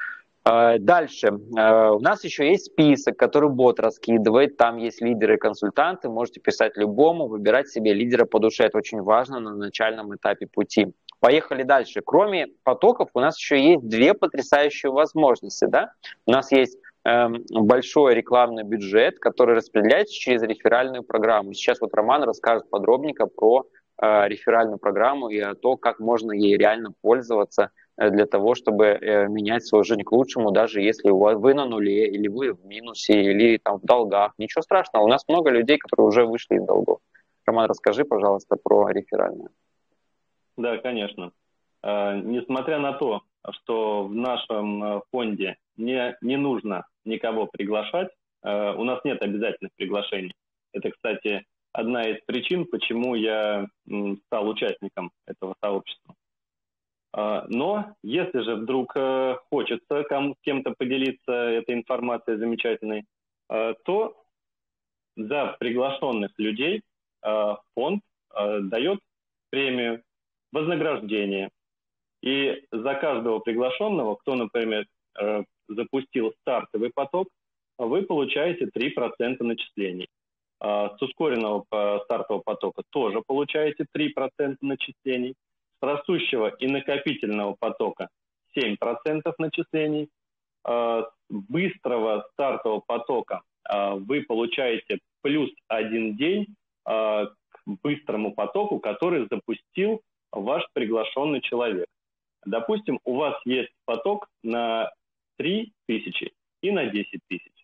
Дальше. У нас еще есть список, который бот раскидывает. Там есть лидеры и консультанты. Можете писать любому, выбирать себе лидера по душе. Это очень важно на начальном этапе пути. Поехали дальше. Кроме потоков у нас еще есть две потрясающие возможности. Да? У нас есть большой рекламный бюджет, который распределяется через реферальную программу. Сейчас вот Роман расскажет подробненько про реферальную программу и о том, как можно ей реально пользоваться для того, чтобы менять свою жизнь к лучшему, даже если вы на нуле, или вы в минусе, или там в долгах. Ничего страшного, у нас много людей, которые уже вышли из долгов. Роман, расскажи, пожалуйста, про реферальную. Да, конечно. Э, несмотря на то, что в нашем э, фонде не, не нужно никого приглашать, э, у нас нет обязательных приглашений. Это, кстати, одна из причин, почему я м, стал участником этого сообщества. Э, но если же вдруг э, хочется кому, с кем-то поделиться этой информацией замечательной, э, то за приглашенных людей э, фонд э, дает премию, вознаграждение. И за каждого приглашенного, кто, например, э, запустил стартовый поток, вы получаете три процента начислений. Э, с ускоренного стартового потока тоже получаете три процента начислений. С растущего и накопительного потока семь процентов начислений. Э, с быстрого стартового потока э, вы получаете плюс один день э, к быстрому потоку, который запустил ваш приглашенный человек. Допустим, у вас есть поток на три тысячи и на десять тысяч.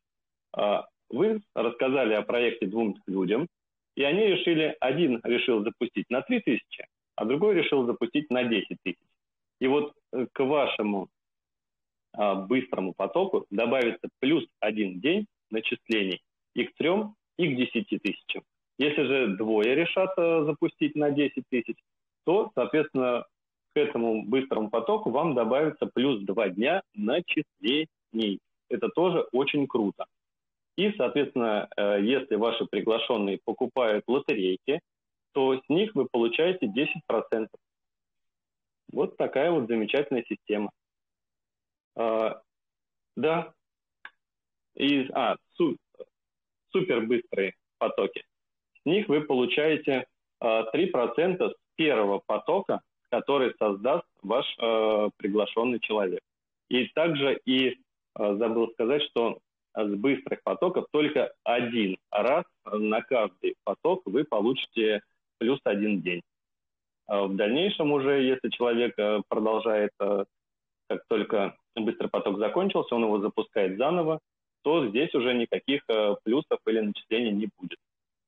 Вы рассказали о проекте двум людям, и они решили, один решил запустить на три тысячи, а другой решил запустить на десять тысяч. И вот к вашему быстрому потоку добавится плюс один день начислений и к трем, и к десяти тысячам. Если же двое решат запустить на десять тысяч, то, соответственно, к этому быстрому потоку вам добавится плюс два дня начислений. Это тоже очень круто. И, соответственно, если ваши приглашенные покупают лотерейки, то с них вы получаете десять процентов. Вот такая вот замечательная система. А, да. И, а, су, супербыстрые потоки. С них вы получаете а, три процента с первого потока, который создаст ваш э, приглашенный человек. И также и э, забыл сказать, что с быстрых потоков только один раз на каждый поток вы получите плюс один день. А в дальнейшем уже, если человек э, продолжает, э, как только быстрый поток закончился, он его запускает заново, то здесь уже никаких э, плюсов или начислений не будет.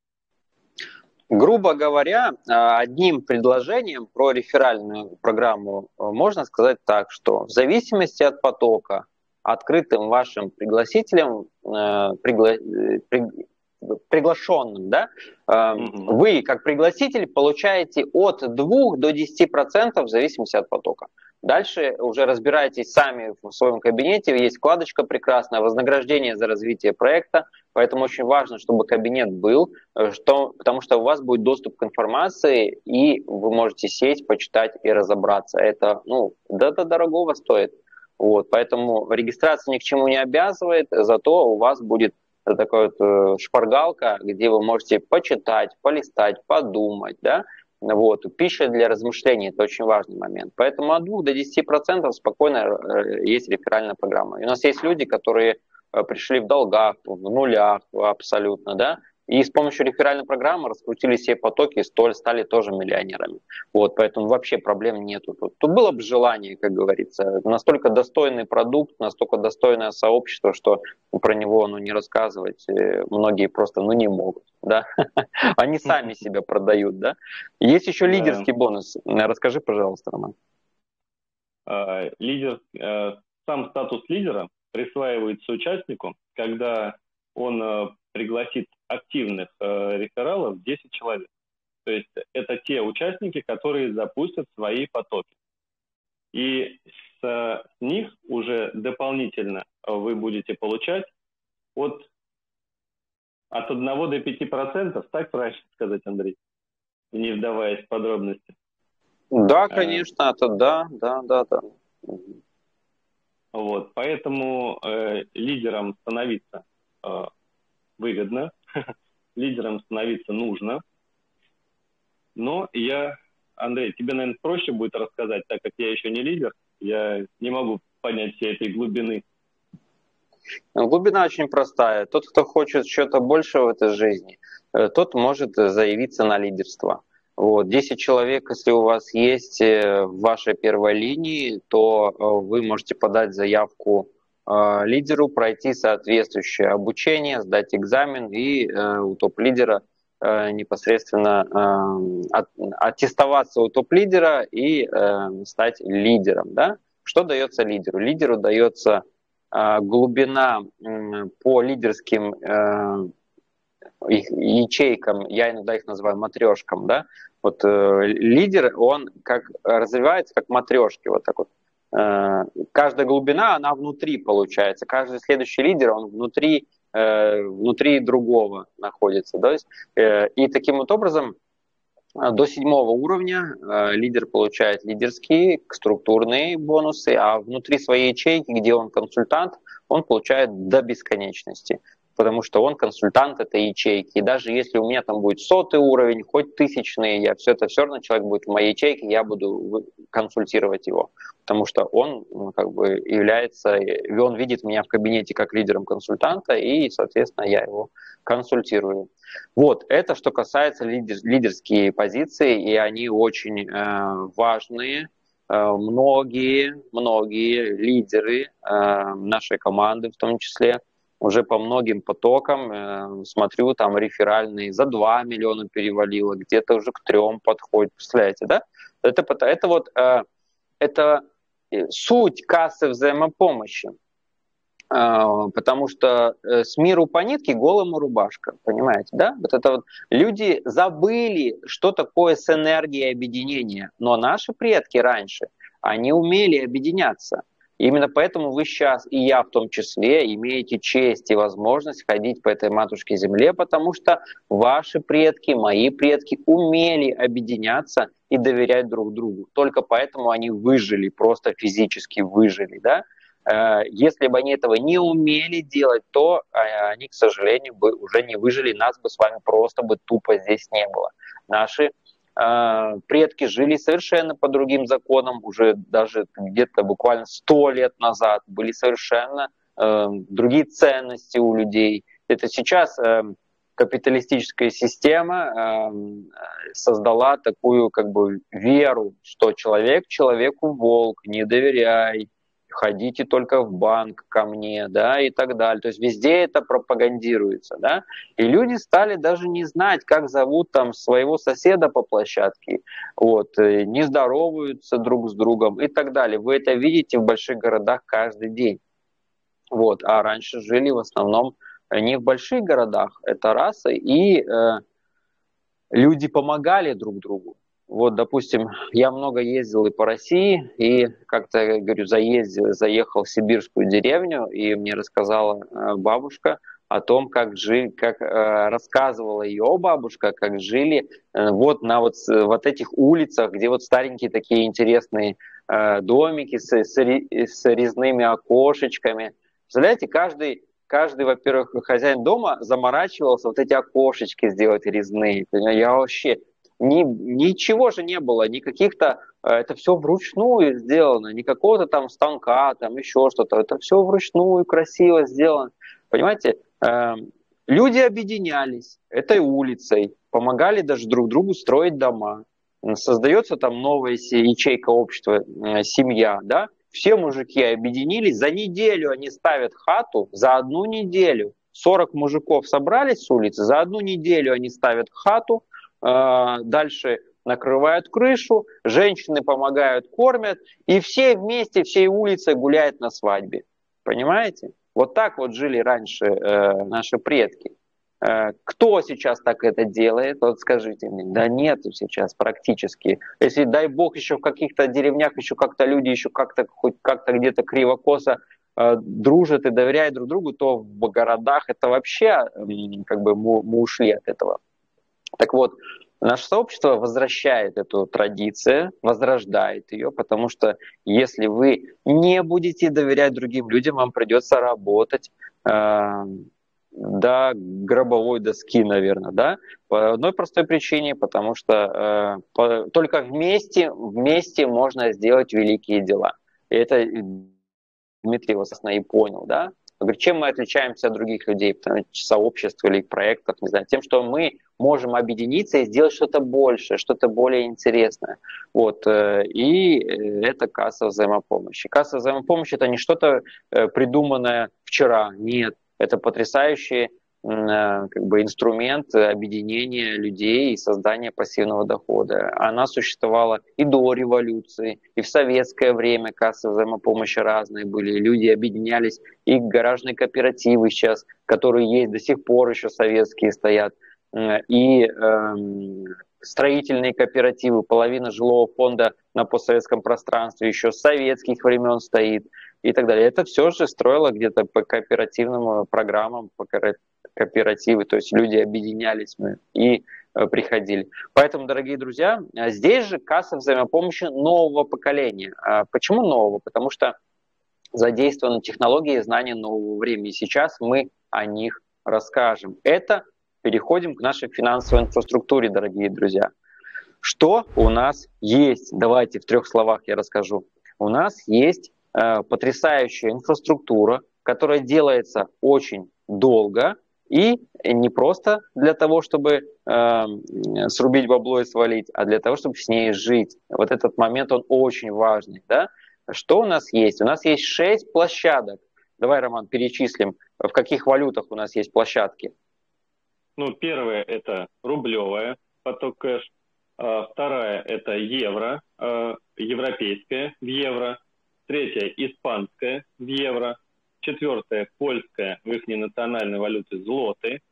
Грубо говоря, одним предложением про реферальную программу можно сказать так, что в зависимости от потока, открытым вашим пригласителем, пригла... при... приглашенным, да, mm-hmm. вы как пригласитель получаете от двух до десяти процентов в зависимости от потока. Дальше уже разбирайтесь сами в своем кабинете, есть вкладочка прекрасная, вознаграждение за развитие проекта, поэтому очень важно, чтобы кабинет был, что, потому что у вас будет доступ к информации, и вы можете сесть, почитать и разобраться. Это, ну, да-да, дорогого стоит. Вот, поэтому регистрация ни к чему не обязывает, зато у вас будет такая вот шпаргалка, где вы можете почитать, полистать, подумать, да. Вот. Пища для размышлений – это очень важный момент. Поэтому от двух до десяти процентов спокойно есть реферальная программа. И у нас есть люди, которые пришли в долгах, в нулях абсолютно, да, и с помощью реферальной программы раскрутили все потоки и стали тоже миллионерами. Вот, поэтому вообще проблем нету. Тут, тут было бы желание, как говорится, настолько достойный продукт, настолько достойное сообщество, что про него ну, не рассказывать многие просто ну, не могут. Да? Они сами себя продают. Да? Есть еще лидерский бонус. Расскажи, пожалуйста, Роман. Лидер, сам статус лидера присваивается участнику, когда он пригласит активных э, рефералов десять человек. То есть это те участники, которые запустят свои потоки. И с, с них уже дополнительно вы будете получать от, от одного до пяти процентов, так правильно сказать, Андрей, не вдаваясь в подробности. Да, конечно, а, это да, да, да, да. Вот, поэтому э, лидером становиться э, выгодно, лидером становиться нужно. Но я, Андрей, тебе, наверное, проще будет рассказать, так как я еще не лидер, я не могу понять всей этой глубины. Глубина очень простая. Тот, кто хочет чего-то большего в этой жизни, тот может заявиться на лидерство. Вот. десять человек, если у вас есть в вашей первой линии, то вы можете подать заявку лидеру, пройти соответствующее обучение, сдать экзамен, и у топ-лидера э, непосредственно э, от, аттестоваться у топ-лидера и э, стать лидером. Да? Что дается лидеру? Лидеру дается э, глубина э, по лидерским э, их, ячейкам, я иногда их называю матрешкам, да, вот э, лидер, он как развивается, как матрешки, вот так вот. Э, каждая глубина, она внутри получается, каждый следующий лидер, он внутри, э, внутри другого находится, да, э, и таким вот образом до седьмого уровня э, лидер получает лидерские структурные бонусы, а внутри своей ячейки, где он консультант, он получает до бесконечности, потому что он консультант этой ячейки. И даже если у меня там будет сотый уровень, хоть тысячный, я все это все равно человек будет в моей ячейке, я буду консультировать его, потому что он ну, как бы является, и он видит меня в кабинете как лидером консультанта, и, соответственно, я его консультирую. Вот, это что касается лидер, лидерские позиции, и они очень э, важные. Э, многие, многие лидеры э, нашей команды, в том числе, уже по многим потокам, э, смотрю, там реферальные за два миллиона перевалило, где-то уже к трем подходит, представляете, да? Это, это вот э, это суть кассы взаимопомощи. Потому что с миру по нитке голому рубашка, понимаете, да? Вот это вот люди забыли, что такое с энергией объединения, но наши предки раньше, они умели объединяться. Именно поэтому вы сейчас, и я в том числе, имеете честь и возможность ходить по этой матушке земле, потому что ваши предки, мои предки умели объединяться и доверять друг другу. Только поэтому они выжили, просто физически выжили, да? Если бы они этого не умели делать, то они, к сожалению, бы уже не выжили, нас бы с вами просто бы тупо здесь не было. Наши э, предки жили совершенно по другим законам, уже даже где-то буквально сто лет назад были совершенно э, другие ценности у людей. Это сейчас э, капиталистическая система э, создала такую как бы веру, что человек человеку волк, не доверяй, ходите только в банк ко мне, да, и так далее. То есть везде это пропагандируется, да. И люди стали даже не знать, как зовут там своего соседа по площадке, вот, не здороваются друг с другом и так далее. Вы это видите в больших городах каждый день. Вот, а раньше жили в основном не в больших городах, это раса, и э, люди помогали друг другу. Вот, допустим, я много ездил и по России, и как-то, говорю, заездил, заехал в сибирскую деревню, и мне рассказала бабушка о том, как, жили, как э, рассказывала ее бабушка, как жили э, вот на вот, вот этих улицах, где вот старенькие такие интересные э, домики с, с, с резными окошечками. Представляете, каждый, каждый, во-первых, хозяин дома заморачивался вот эти окошечки сделать резные. Я вообще... Ни, ничего же не было, никаких-то, это все вручную сделано, ни какого-то там станка, там еще что-то, это все вручную красиво сделано. Понимаете, э, люди объединялись этой улицей, помогали даже друг другу строить дома. Создается там новая ячейка общества, э, семья, да, все мужики объединились, за неделю они ставят хату, за одну неделю сорок мужиков собрались с улицы, за одну неделю они ставят хату, дальше накрывают крышу, женщины помогают, кормят, и все вместе, всей улицей гуляют на свадьбе. Понимаете? Вот так вот жили раньше э, наши предки. Э, кто сейчас так это делает? Вот скажите мне. Да нету сейчас практически. Если, дай бог, еще в каких-то деревнях еще как-то люди еще как-то хоть как-то где-то криво-косо э, дружат и доверяют друг другу, то в городах это вообще э, как бы мы, мы ушли от этого. Так вот, наше сообщество возвращает эту традицию, возрождает ее, потому что если вы не будете доверять другим людям, вам придется работать э, до гробовой доски, наверное, да? По одной простой причине, потому что э, по, только вместе, вместе можно сделать великие дела. И это Дмитрий вот, собственно, и понял, да? Говорит, чем мы отличаемся от других людей, сообществ или проектов, не знаю, тем, что мы можем объединиться и сделать что-то большее, что-то более интересное. Вот. И это касса взаимопомощи. Касса взаимопомощи – это не что-то придуманное вчера, нет. Это потрясающие как бы инструмент объединения людей и создания пассивного дохода. Она существовала и до революции, и в советское время кассы взаимопомощи разные были, люди объединялись, и гаражные кооперативы сейчас, которые есть до сих пор еще советские стоят, и э, строительные кооперативы, половина жилого фонда на постсоветском пространстве еще с советских времен стоит и так далее. Это все же строило где-то по кооперативным программам, по кооперативы, то есть люди объединялись и приходили. Поэтому, дорогие друзья, здесь же касса взаимопомощи нового поколения. Почему нового? Потому что задействованы технологии и знания нового времени. И сейчас мы о них расскажем. Это переходим к нашей финансовой инфраструктуре, дорогие друзья. Что у нас есть? Давайте в трех словах я расскажу. У нас есть э, потрясающая инфраструктура, которая делается очень долго, и не просто для того, чтобы э, срубить бабло и свалить, а для того, чтобы с ней жить. Вот этот момент, он очень важный. Да? Что у нас есть? У нас есть шесть площадок. Давай, Роман, перечислим, в каких валютах у нас есть площадки. Ну, первая – это рублевая, поток кэш. Вторая – это евро, европейская в евро. Третья – испанская в евро. Четвертая – польская в их национальной валюте злоты.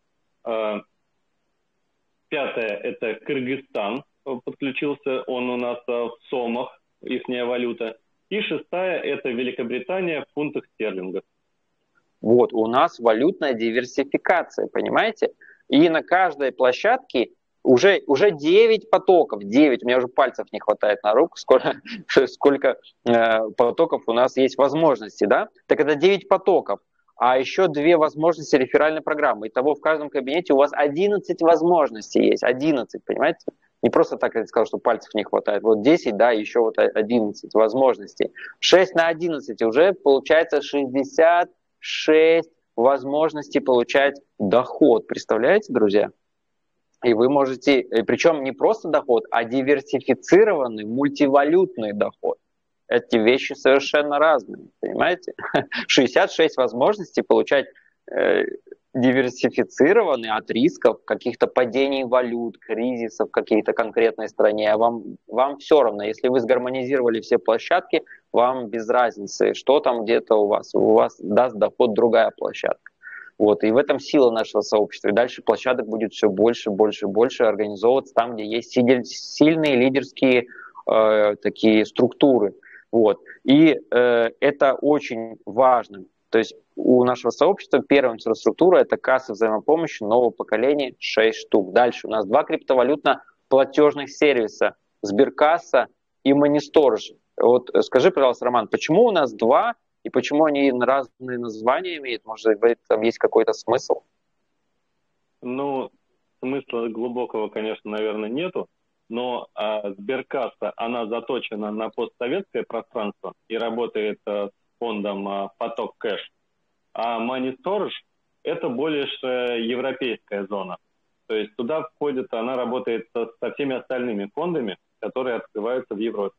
Пятая – это Кыргызстан, подключился он у нас в сомах, их валюта. И шестая – это Великобритания в фунтах стерлингов. Вот, у нас валютная диверсификация, понимаете? И на каждой площадке уже, уже девять потоков, девять, у меня уже пальцев не хватает на руку, сколько, сколько э, потоков у нас есть возможностей, да? Так это девять потоков, а еще две возможности реферальной программы. Итого в каждом кабинете у вас одиннадцать возможностей есть, одиннадцать, понимаете? Не просто так я сказал, что пальцев не хватает. Вот десять, да, еще вот одиннадцать возможностей. шесть на одиннадцать уже получается шестьдесят шесть возможностей получать доход. Представляете, друзья? И вы можете, причем не просто доход, а диверсифицированный мультивалютный доход. Эти вещи совершенно разные, понимаете? шестьдесят шесть возможностей получать э, диверсифицированный от рисков, каких-то падений валют, кризисов в какой-то конкретной стране. А вам, вам все равно, если вы сгармонизировали все площадки, вам без разницы, что там где-то у вас. У вас даст доход другая площадка. Вот, и в этом сила нашего сообщества. И дальше площадок будет все больше, больше, больше организовываться там, где есть сильные лидерские э, такие структуры. Вот. И э, это очень важно. То есть у нашего сообщества первая инфраструктура – это касса взаимопомощи нового поколения, шесть штук. Дальше у нас два криптовалютно-платежных сервиса – Сберкасса и Money.Storage. Вот скажи, пожалуйста, Роман, почему у нас два и почему они разные названия имеют? Может быть, там есть какой-то смысл? Ну, смысла глубокого, конечно, наверное, нету. Но а, Сберкасса, она заточена на постсоветское пространство и работает а, с фондом а, поток кэш. А Money.Storage – это больше европейская зона. То есть туда входит, она работает со, со всеми остальными фондами, которые открываются в Европе.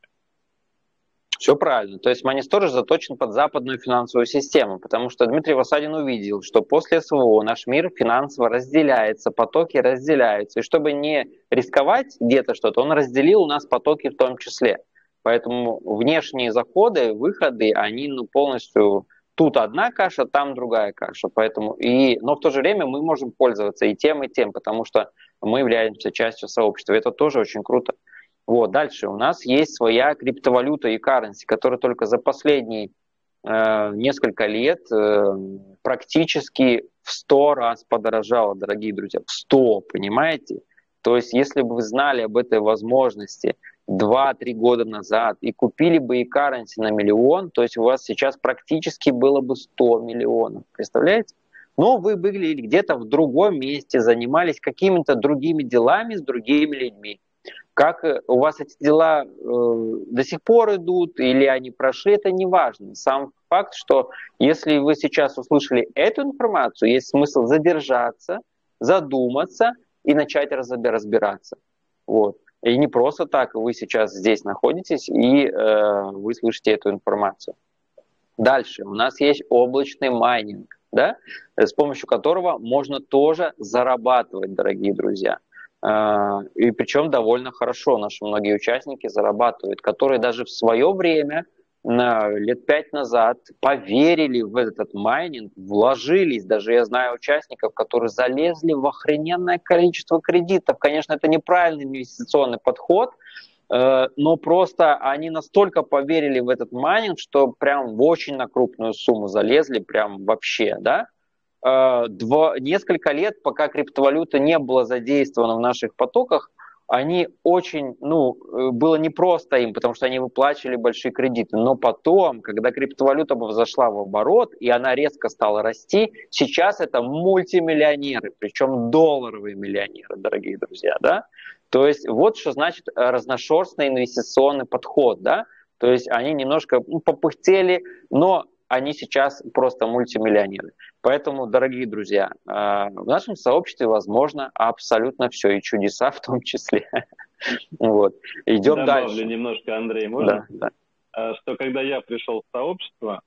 Все правильно. То есть Money.Storage заточен под западную финансовую систему, потому что Дмитрий Васадин увидел, что после СВО наш мир финансово разделяется, потоки разделяются. И чтобы не рисковать где-то что-то, он разделил у нас потоки в том числе. Поэтому внешние заходы, выходы, они ну, полностью... Тут одна каша, там другая каша. Поэтому и... Но в то же время мы можем пользоваться и тем, и тем, потому что мы являемся частью сообщества. Это тоже очень круто. Вот, дальше у нас есть своя криптовалюта и currency, которая только за последние э, несколько лет э, практически в сто раз подорожала, дорогие друзья, в сто, понимаете? То есть если бы вы знали об этой возможности два-три года назад и купили бы и currency на миллион, то есть у вас сейчас практически было бы сто миллионов, представляете? Но вы были где-то в другом месте, занимались какими-то другими делами с другими людьми. Как у вас эти дела э, до сих пор идут или они прошли, это не важно. Сам факт, что если вы сейчас услышали эту информацию, есть смысл задержаться, задуматься и начать разбираться. Вот. И не просто так вы сейчас здесь находитесь и э, вы слышите эту информацию. Дальше у нас есть облачный майнинг. да, с помощью которого можно тоже зарабатывать, дорогие друзья. И причем довольно хорошо наши многие участники зарабатывают, которые даже в свое время, лет пять назад, поверили в этот майнинг, вложились. Даже я знаю участников, которые залезли в охрененное количество кредитов. Конечно, это неправильный инвестиционный подход, но просто они настолько поверили в этот майнинг, что прям в очень на крупную сумму залезли, прям вообще, да. Два, несколько лет, пока криптовалюта не была задействована в наших потоках, они очень, ну, было непросто им, потому что они выплачивали большие кредиты. Но потом, когда криптовалюта взошла в оборот, и она резко стала расти, сейчас это мультимиллионеры, причем долларовые миллионеры, дорогие друзья, да. То есть вот что значит разношерстный инвестиционный подход, да. То есть они немножко ну, попыхтели, но они сейчас просто мультимиллионеры. Поэтому, дорогие друзья, в нашем сообществе возможно абсолютно все, и чудеса в том числе. Вот. Идем Добавлю дальше. Добавлю немножко, Андрей, можно? Да, да. Что когда я пришел в сообщество,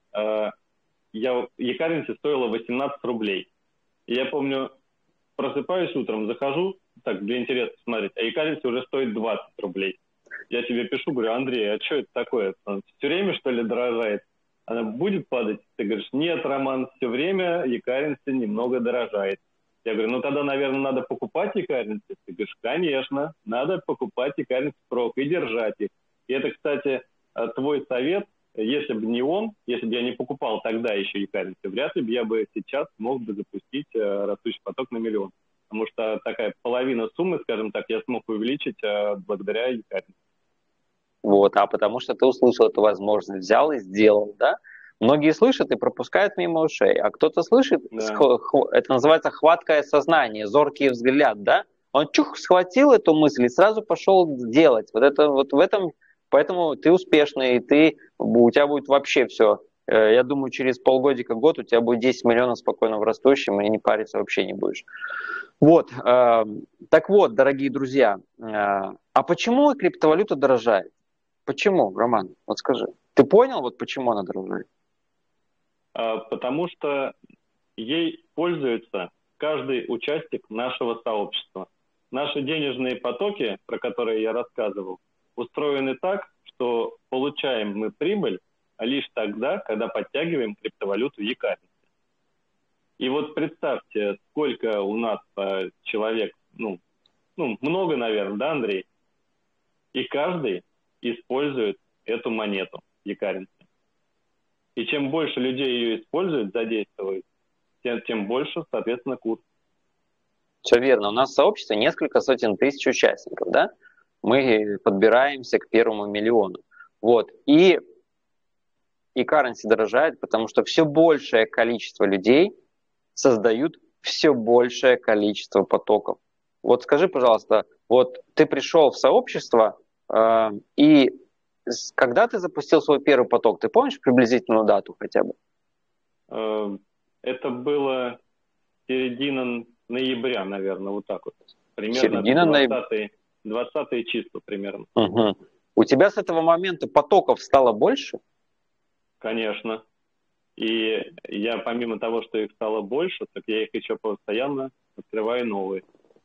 я, e-currency стоила восемнадцать рублей. И я помню, просыпаюсь утром, захожу, так, для интереса смотреть, а e-currency уже стоит двадцать рублей. Я тебе пишу, говорю, Андрей, а что это такое? Он все время, что ли, дорожает? Она будет падать? Ты говоришь, нет, Роман, все время e-currency немного дорожает. Я говорю, ну тогда, наверное, надо покупать e-currency. Ты говоришь, конечно, надо покупать e-currency Pro и держать их. И это, кстати, твой совет. Если бы не он, если бы я не покупал тогда еще e-currency, вряд ли бы я бы сейчас мог бы запустить растущий поток на миллион. Потому что такая половина суммы, скажем так, я смог увеличить благодаря e-currency. Вот, а потому что ты услышал эту возможность, взял и сделал, да? Многие слышат и пропускают мимо ушей, а кто-то слышит, да. Это называется хваткое сознание, зоркий взгляд, да? Он чух, схватил эту мысль и сразу пошел делать. Вот это вот в этом, поэтому ты успешный, и ты, у тебя будет вообще все. Я думаю, через полгодика, год у тебя будет десять миллионов спокойно в растущем, и не париться вообще не будешь. Вот, так вот, дорогие друзья, а почему криптовалюта дорожает? Почему, Роман? Вот скажи. Ты понял, вот почему она дорожает? А, потому что ей пользуется каждый участник нашего сообщества. Наши денежные потоки, про которые я рассказывал, устроены так, что получаем мы прибыль лишь тогда, когда подтягиваем криптовалюту e-currency. И вот представьте, сколько у нас а, человек, ну, ну, много, наверное, да, Андрей? И каждый использует эту монету e-currency. И чем больше людей ее используют, задействуют, тем, тем больше, соответственно, курс. Все верно. У нас в сообществе несколько сотен тысяч участников, да? Мы подбираемся к первому миллиону. Вот. И e-currency дорожает, потому что все большее количество людей создают все большее количество потоков. Вот скажи, пожалуйста, вот ты пришел в сообщество, и когда ты запустил свой первый поток, ты помнишь приблизительную дату хотя бы? Это было середина ноября, наверное, вот так вот. Примерно середина ноября. двадцатое число примерно. Угу. У тебя с этого момента потоков стало больше? Конечно. И я помимо того, что их стало больше, так я их еще постоянно открываю новые.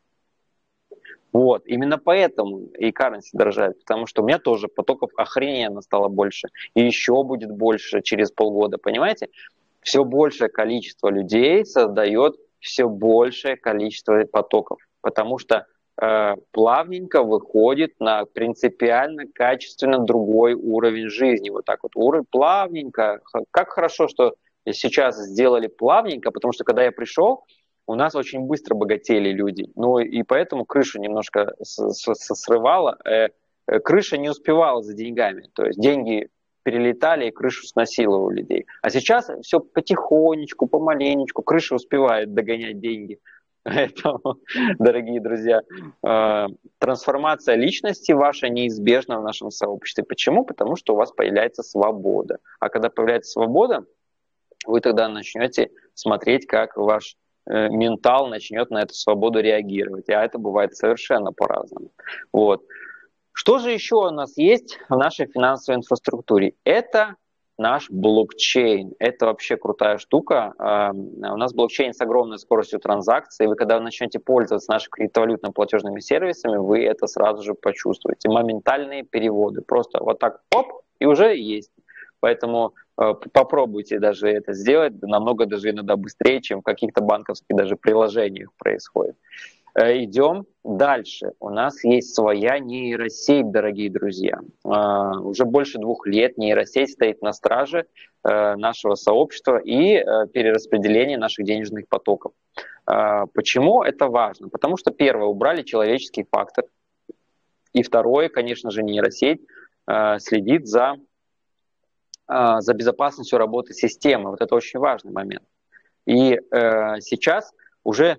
Вот, именно поэтому e-currency дорожает, потому что у меня тоже потоков охрененно стало больше, и еще будет больше через полгода, понимаете? Все большее количество людей создает все большее количество потоков, потому что э, плавненько выходит на принципиально качественно другой уровень жизни, вот так вот, уровень плавненько, как хорошо, что сейчас сделали плавненько, потому что когда я пришел, у нас очень быстро богатели люди, ну и поэтому крышу немножко срывало, э, крыша не успевала за деньгами, то есть деньги перелетали и крышу сносило у людей. А сейчас все потихонечку, помаленечку, крыша успевает догонять деньги. Поэтому, дорогие друзья, э, трансформация личности ваша неизбежна в нашем сообществе. Почему? Потому что у вас появляется свобода. А когда появляется свобода, вы тогда начнете смотреть, как ваш ментал начнет на эту свободу реагировать. А это бывает совершенно по-разному. Вот. Что же еще у нас есть в нашей финансовой инфраструктуре? Это наш блокчейн. Это вообще крутая штука. У нас блокчейн с огромной скоростью транзакций. Вы когда начнете пользоваться нашими криптовалютными платежными сервисами, вы это сразу же почувствуете. Моментальные переводы. Просто вот так, оп, и уже есть. Поэтому попробуйте даже это сделать. Намного даже иногда быстрее, чем в каких-то банковских даже приложениях происходит. Идем дальше. У нас есть своя нейросеть, дорогие друзья. Уже больше двух лет нейросеть стоит на страже нашего сообщества и перераспределения наших денежных потоков. Почему это важно? Потому что, первое, убрали человеческий фактор. И второе, конечно же, нейросеть следит за, за безопасностью работы системы. Вот это очень важный момент. И сейчас уже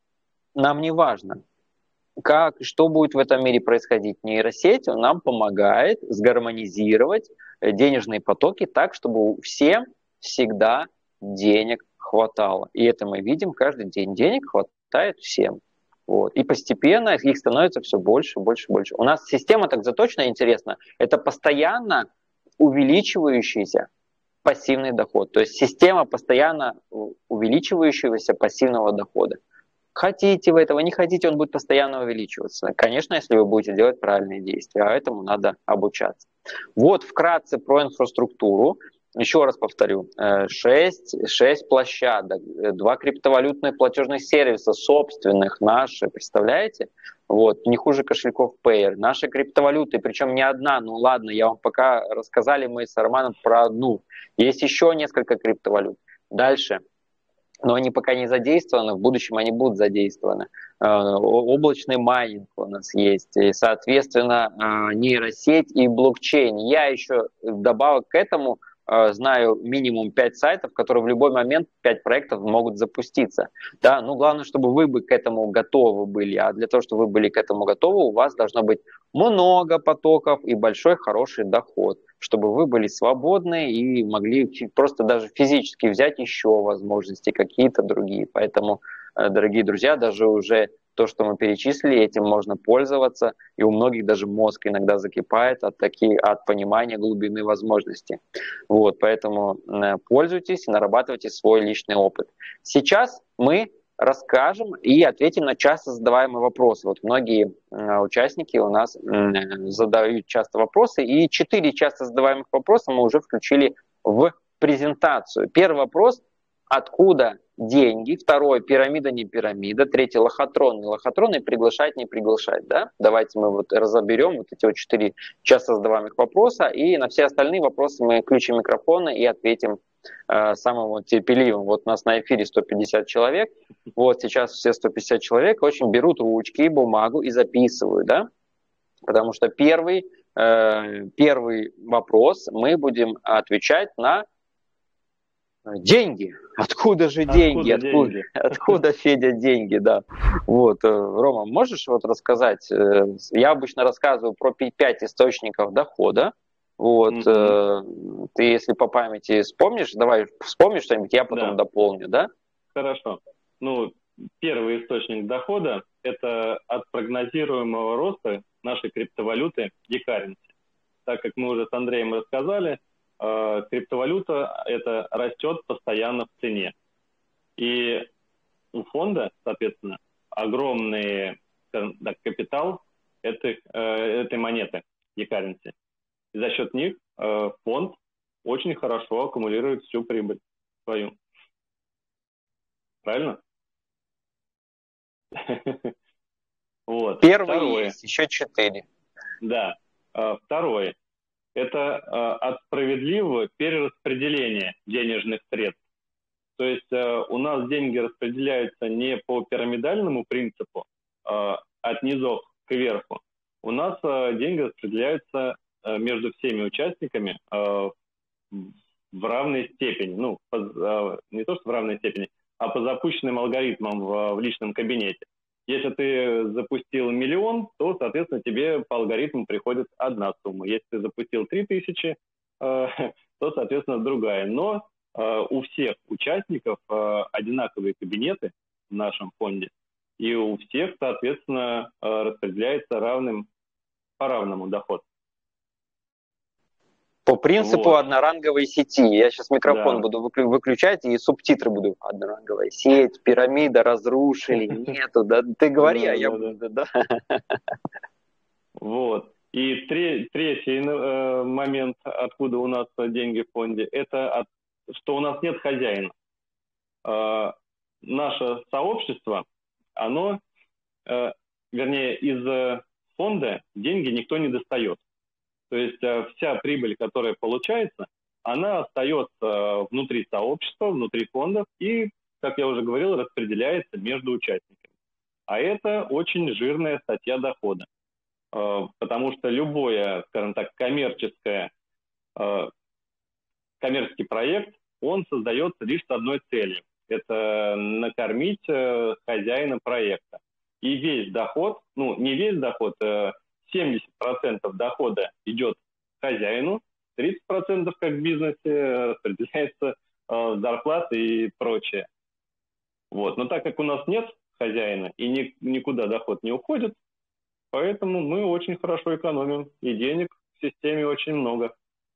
нам не важно, как, что будет в этом мире происходить. Нейросеть нам помогает сгармонизировать денежные потоки так, чтобы всем всегда денег хватало. И это мы видим каждый день. Денег хватает всем. Вот. И постепенно их становится все больше, больше, больше. У нас система так заточена, интересно, это постоянно увеличивающийся пассивный доход. То есть система постоянно увеличивающегося пассивного дохода. Хотите вы этого, не хотите, он будет постоянно увеличиваться. Конечно, если вы будете делать правильные действия, а этому надо обучаться. Вот вкратце про инфраструктуру. Еще раз повторю, шесть, шесть площадок, два криптовалютных платежных сервиса собственных наши, представляете? Вот, не хуже кошельков Payer. Наши криптовалюты, причем не одна, ну ладно, я вам пока рассказали мы с Романом про одну. Есть еще несколько криптовалют. Дальше. Но они пока не задействованы, в будущем они будут задействованы. Облачный майнинг у нас есть, и, соответственно, нейросеть и блокчейн. Я еще добавок к этому знаю минимум пять сайтов, которые в любой момент, пять проектов могут запуститься. Да, ну главное, чтобы вы бы к этому готовы были, а для того, чтобы вы были к этому готовы, у вас должно быть много потоков и большой хороший доход, чтобы вы были свободны и могли просто даже физически взять еще возможности какие-то другие. Поэтому, дорогие друзья, даже уже то, что мы перечислили, этим можно пользоваться, и у многих даже мозг иногда закипает от, таких, от понимания глубины возможностей. Вот, поэтому пользуйтесь и нарабатывайте свой личный опыт. Сейчас мы расскажем и ответим на часто задаваемые вопросы. Вот многие участники у нас задают часто вопросы, и четыре часто задаваемых вопроса мы уже включили в презентацию. Первый вопрос: откуда деньги? Второй: пирамида, не пирамида. Третий: лохотрон, не лохотрон, и приглашать, не приглашать. Да? Давайте мы вот разоберем вот эти вот четыре часто задаваемых вопроса, и на все остальные вопросы мы включим микрофоны и ответим э, самым вот терпеливым. Вот у нас на эфире сто пятьдесят человек. Вот сейчас все сто пятьдесят человек очень берут ручки, бумагу и записывают, да? Потому что первый, э, первый вопрос мы будем отвечать на деньги. Откуда же деньги? Откуда, откуда, деньги? откуда, Федя, деньги, да. Вот, Рома, можешь вот рассказать? Я обычно рассказываю про пять источников дохода. Вот, mm-hmm. Ты, если по памяти вспомнишь, давай вспомнишь что-нибудь, я потом да. дополню, да? Хорошо. Ну, первый источник дохода – это от прогнозируемого роста нашей криптовалюты e-currency. Так как мы уже с Андреем рассказали, криптовалюта это растет постоянно в цене. И у фонда, соответственно, огромный так, капитал этой, этой монеты e-currency. И за счет них фонд очень хорошо аккумулирует всю прибыль свою. Правильно? Вот. Первый есть, еще четыре. Да. Второе. Это от справедливого перераспределения денежных средств. То есть у нас деньги распределяются не по пирамидальному принципу, от низов к верху. У нас деньги распределяются между всеми участниками в равной степени. Ну, не то, что в равной степени, а по запущенным алгоритмам в личном кабинете. Если ты запустил миллион, то, соответственно, тебе по алгоритму приходит одна сумма. Если ты запустил три тысячи, то, соответственно, другая. Но у всех участников одинаковые кабинеты в нашем фонде, и у всех, соответственно, распределяется равным, по равному доход. По принципу Вот, одноранговой сети. Я сейчас микрофон да. буду выклю- выключать и субтитры буду. Одноранговая сеть, пирамида, разрушили, нету. Да, ты говори, а Да, я да, да. буду, да. Вот. И тре- третий э, момент, откуда у нас деньги в фонде, это от, что у нас нет хозяина. Э, наше сообщество, оно, э, вернее, из э, фонда деньги никто не достает. То есть э, вся прибыль, которая получается, она остается э, внутри сообщества, внутри фондов и, как я уже говорил, распределяется между участниками. А это очень жирная статья дохода. Э, потому что любое, скажем так, коммерческое, э, коммерческий проект, он создается лишь с одной целью. Это накормить э, хозяина проекта. И весь доход, ну не весь доход, э, семьдесят процентов дохода идет хозяину, тридцать процентов как в бизнесе распределяется э, зарплаты и прочее. Вот. Но так как у нас нет хозяина и ни, никуда доход не уходит, поэтому мы очень хорошо экономим, и денег в системе очень много.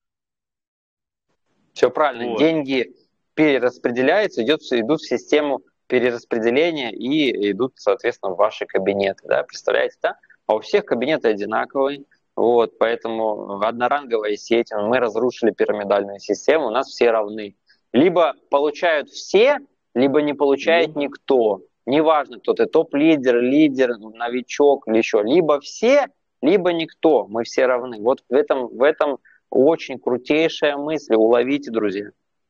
Все правильно. Вот. Деньги перераспределяются, идет, идут в систему перераспределения и идут, соответственно, в ваши кабинеты. Да? Представляете, да? А у всех кабинеты одинаковые. Вот, поэтому одноранговая сеть, мы разрушили пирамидальную систему, у нас все равны. Либо получают все, либо не получает Либо, никто. Неважно, кто ты, топ-лидер, лидер, новичок или еще. Либо все, либо никто. Мы все равны. Вот в этом, в этом очень крутейшая мысль. Уловите, друзья.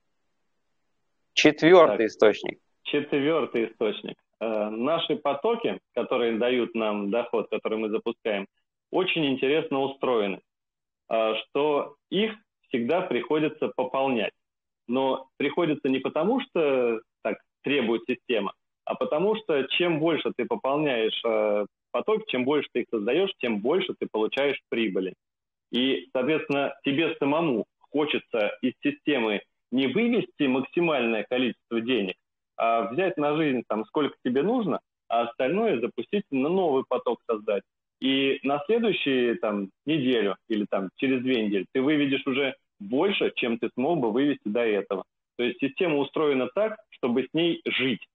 так, Четвертый источник. четвертый источник. Э, наши потоки, которые дают нам доход, который мы запускаем, очень интересно устроены, э, что их всегда приходится пополнять. Но приходится не потому, что так требует система, а потому что чем больше ты пополняешь э, поток, чем больше ты их создаешь, тем больше ты получаешь прибыли. И, соответственно, тебе самому хочется из системы не вывести максимальное количество денег, а взять на жизнь там сколько тебе нужно, а остальное запустить на новый поток создать. И на следующую там, неделю или там, через две недели ты выведешь уже больше, чем ты смог бы вывести до этого. То есть система устроена так, чтобы с ней жить.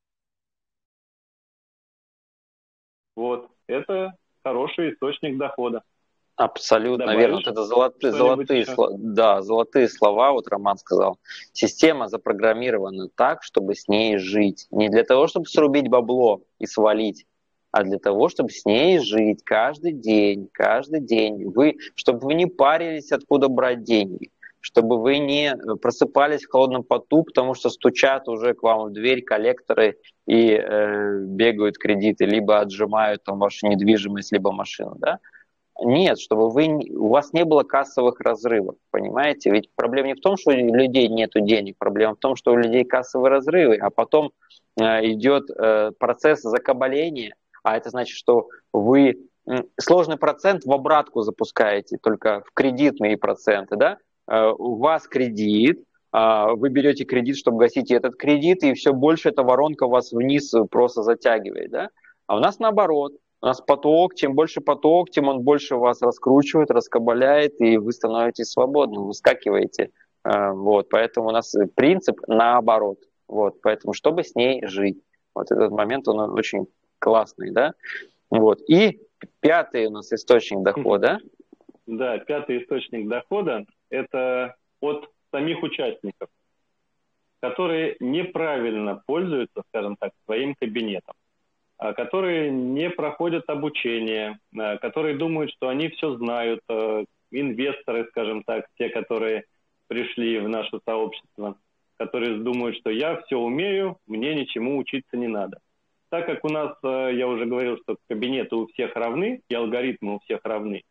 Вот. Это хороший источник дохода. Абсолютно верно. Вот Добавишь это золотые, что-нибудь золотые, еще? слова, да, золотые слова, вот Роман сказал. Система запрограммирована так, чтобы с ней жить. Не для того, чтобы срубить бабло и свалить, а для того, чтобы с ней жить каждый день, каждый день. Вы, чтобы вы не парились, откуда брать деньги, чтобы вы не просыпались в холодном поту, потому что стучат уже к вам в дверь коллекторы и э, бегают кредиты, либо отжимают там вашу недвижимость, либо машину, да? Нет, чтобы вы, у вас не было кассовых разрывов, понимаете? Ведь проблема не в том, что у людей нет денег, проблема в том, что у людей кассовые разрывы, а потом э, идет э, процесс закабаления, а это значит, что вы э, сложный процент в обратку запускаете, только в кредитные проценты, да? Э, у вас кредит, э, вы берете кредит, чтобы гасить этот кредит, и все больше эта воронка вас вниз просто затягивает, да? А у нас наоборот. У нас поток, чем больше поток, тем он больше вас раскручивает, раскабаляет, и вы становитесь свободным, выскакиваете. Вот, поэтому у нас принцип наоборот. Вот, поэтому чтобы с ней жить. Вот этот момент, он очень классный, да? Вот. И пятый у нас источник дохода. Да, пятый источник дохода – это от самих участников, которые неправильно пользуются, скажем так, своим кабинетом, которые не проходят обучение, которые думают, что они все знают, инвесторы, скажем так, те, которые пришли в наше сообщество, которые думают, что я все умею, мне ничему учиться не надо. Так как у нас, я уже говорил, что кабинеты у всех равны, и алгоритмы у всех равны,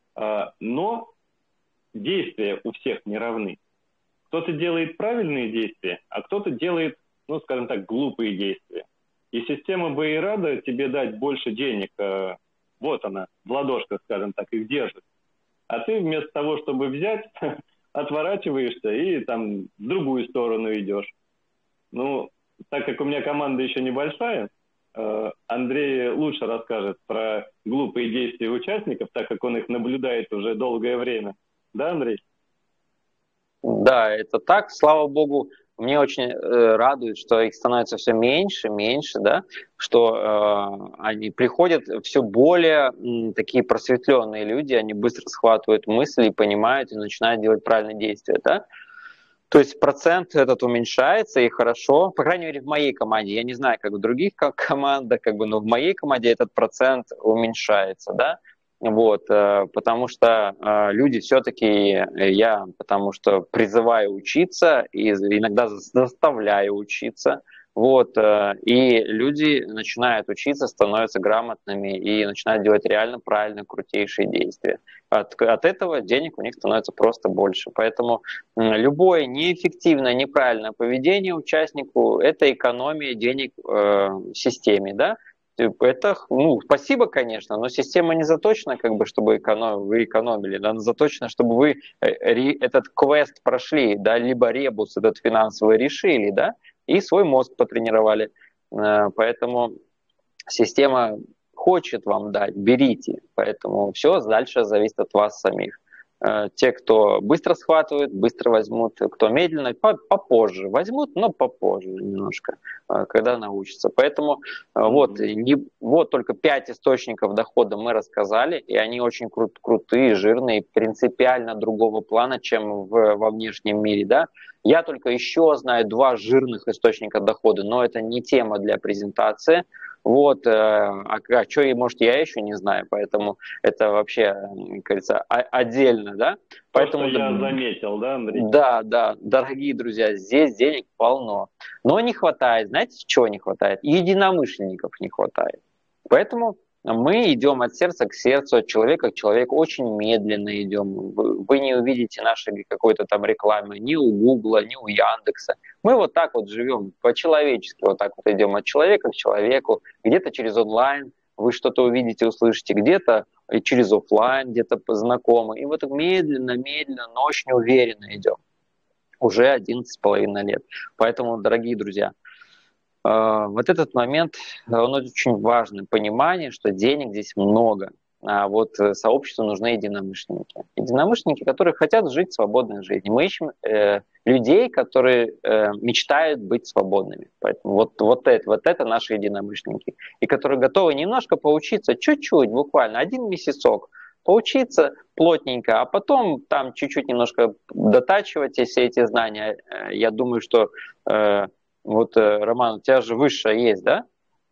но действия у всех не равны. Кто-то делает правильные действия, а кто-то делает, ну, скажем так, глупые действия. И система бы и рада тебе дать больше денег, э, вот она, в ладошках, скажем так, их держит. А ты вместо того, чтобы взять, отворачиваешься и там в другую сторону идешь. Ну, так как у меня команда еще небольшая, э, Андрей лучше расскажет про глупые действия участников, так как он их наблюдает уже долгое время. Да, Андрей? Да, это так, слава богу. Мне очень э, радует, что их становится все меньше, меньше, да, что э, они приходят все более м, такие просветленные люди, они быстро схватывают мысли, понимают и начинают делать правильные действия, да. То есть процент этот уменьшается, и хорошо, по крайней мере, в моей команде. Я не знаю, как в других командах, как бы, но в моей команде этот процент уменьшается, да. Вот, э, потому что э, люди все-таки, я потому что призываю учиться и иногда заставляю учиться, вот, э, и люди начинают учиться, становятся грамотными и начинают делать реально правильно крутейшие действия. От, от этого денег у них становится просто больше. Поэтому любое неэффективное, неправильное поведение участнику – это экономия денег э, в системе, да. Это, ну, спасибо, конечно, но система не заточена, как бы, чтобы эконом, вы экономили, да, она заточена, чтобы вы этот квест прошли, да, либо ребус этот финансовый решили, да, и свой мозг потренировали. Поэтому система хочет вам дать, берите. Поэтому все дальше зависит от вас самих. Те, кто быстро схватывают, быстро возьмут, кто медленно, попозже возьмут, но попозже немножко, когда научатся. Поэтому mm-hmm. вот, не, вот только пять источников дохода мы рассказали, и они очень кру- крутые, жирные, принципиально другого плана, чем в, во внешнем мире. Да? Я только еще знаю два жирных источника дохода, но это не тема для презентации. Вот, а, а что, может, я еще не знаю, поэтому это вообще, как говорится, отдельно, да? То, поэтому, что я заметил, да, Андрей? Да, да, дорогие друзья, здесь денег полно, но не хватает, знаете, чего не хватает? Единомышленников не хватает. Поэтому мы идем от сердца к сердцу, от человека к человеку, очень медленно идем. Вы не увидите нашей какой-то там рекламы ни у Гугла, ни у Яндекса. Мы вот так вот живем по-человечески, вот так вот идем от человека к человеку, где-то через онлайн вы что-то увидите, услышите, где-то через офлайн, где-то знакомы. И вот так медленно, медленно, но очень уверенно идем. Уже одиннадцать с половиной лет. Поэтому, дорогие друзья, вот этот момент, он очень важный, понимание, что денег здесь много, а вот сообществу нужны единомышленники. Единомышленники, которые хотят жить свободной жизнью. Мы ищем э, людей, которые э, мечтают быть свободными. Поэтому вот, вот, это, вот это наши единомышленники. И которые готовы немножко поучиться, чуть-чуть, буквально один месяцок, поучиться плотненько, а потом там чуть-чуть немножко дотачивать все эти знания. Я думаю, что... Э, Вот, Роман, у тебя же высшее есть, да?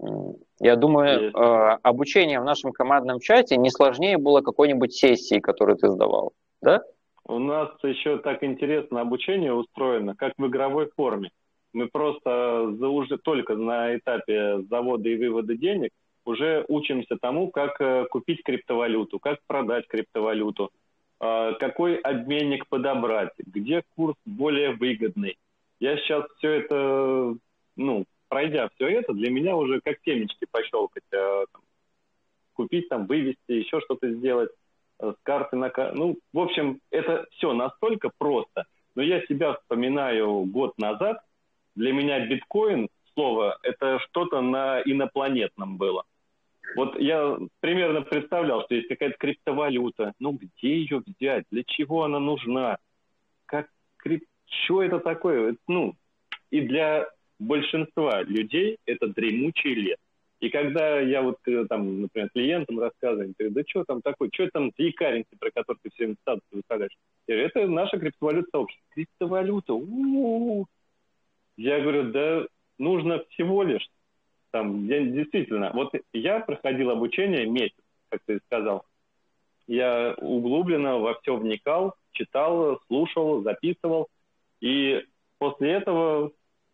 Я думаю, есть. Обучение в нашем командном чате не сложнее было какой-нибудь сессии, которую ты сдавал, да? У нас еще так интересно обучение устроено, как в игровой форме. Мы просто за уже только на этапе завода и вывода денег уже учимся тому, как купить криптовалюту, как продать криптовалюту, какой обменник подобрать, где курс более выгодный. Я сейчас все это, ну, пройдя все это, для меня уже как темечки пощелкать, э, там, купить, там, вывести, еще что-то сделать, э, с карты на карту. Ну, в общем, это все настолько просто. Но я себя вспоминаю год назад, для меня биткоин, слово, это что-то на инопланетном было. Вот я примерно представлял, что есть какая-то криптовалюта. Ну, где ее взять? Для чего она нужна? Как криптовалюта? Что это такое? Ну, и для большинства людей это дремучий лес. И когда я вот там, например, клиентам рассказываю, говорю, да что там такое, что там за e-currency, про который ты все время статус выставляешь? Я говорю, это наша криптовалюта сообщества. Криптовалюта? У-у-у. Я говорю, да нужно всего лишь, там, я, действительно, вот я проходил обучение месяц, как ты сказал. Я углубленно во все вникал, читал, слушал, записывал. И после этого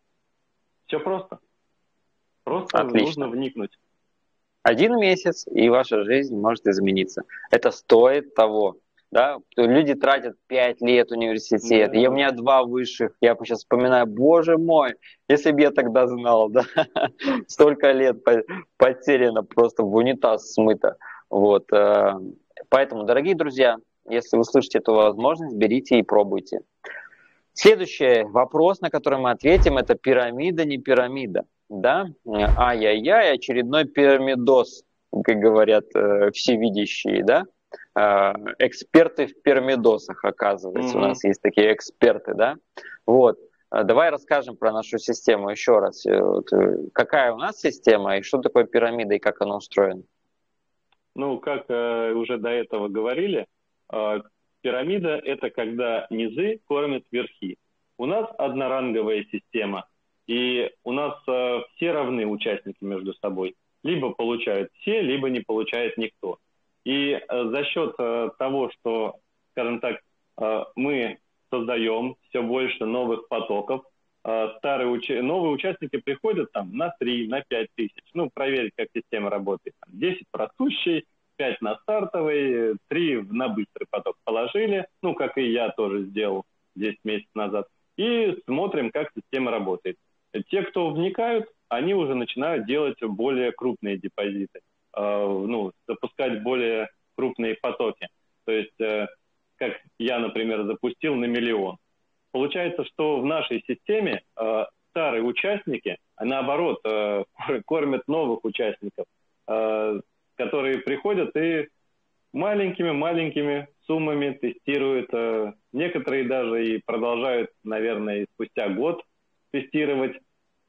все просто. Просто Отлично. нужно вникнуть. Один месяц, и ваша жизнь может измениться. Это стоит того. Да? Люди тратят пять лет университета. Да. И у меня два высших. Я сейчас вспоминаю, боже мой, если бы я тогда знал, да? Столько лет потеряно, просто в унитаз смыто. Вот. Поэтому, дорогие друзья, если вы слышите эту возможность, берите и пробуйте. Следующий вопрос, на который мы ответим, это пирамида, не пирамида. Да? Ай-яй-яй, очередной пирамидос, как говорят э, всевидящие. Да? Э, эксперты в пирамидосах, оказывается, mm-hmm. у нас есть такие эксперты, да? Вот. Давай расскажем про нашу систему еще раз. Вот, какая у нас система и что такое пирамида и как она устроена? Ну, как э, уже до этого говорили, э, пирамида – это когда низы кормят верхи. У нас одноранговая система, и у нас э, все равны участники между собой. Либо получают все, либо не получает никто. И э, за счет э, того, что, скажем так, э, мы создаем все больше новых потоков, э, старые уч- новые участники приходят там на три, на пять тысяч. Ну, проверить, как система работает. десять растущий, пять на стартовый, три на быстрый поток положили, ну, как и я тоже сделал десять месяцев назад. И смотрим, как система работает. Те, кто вникают, они уже начинают делать более крупные депозиты, э, ну, запускать более крупные потоки. То есть, э, как я, например, запустил на миллион. Получается, что в нашей системе э, старые участники, наоборот, э, кормят новых участников, э, которые приходят и маленькими-маленькими суммами тестируют. Э, некоторые даже и продолжают, наверное, и спустя год тестировать,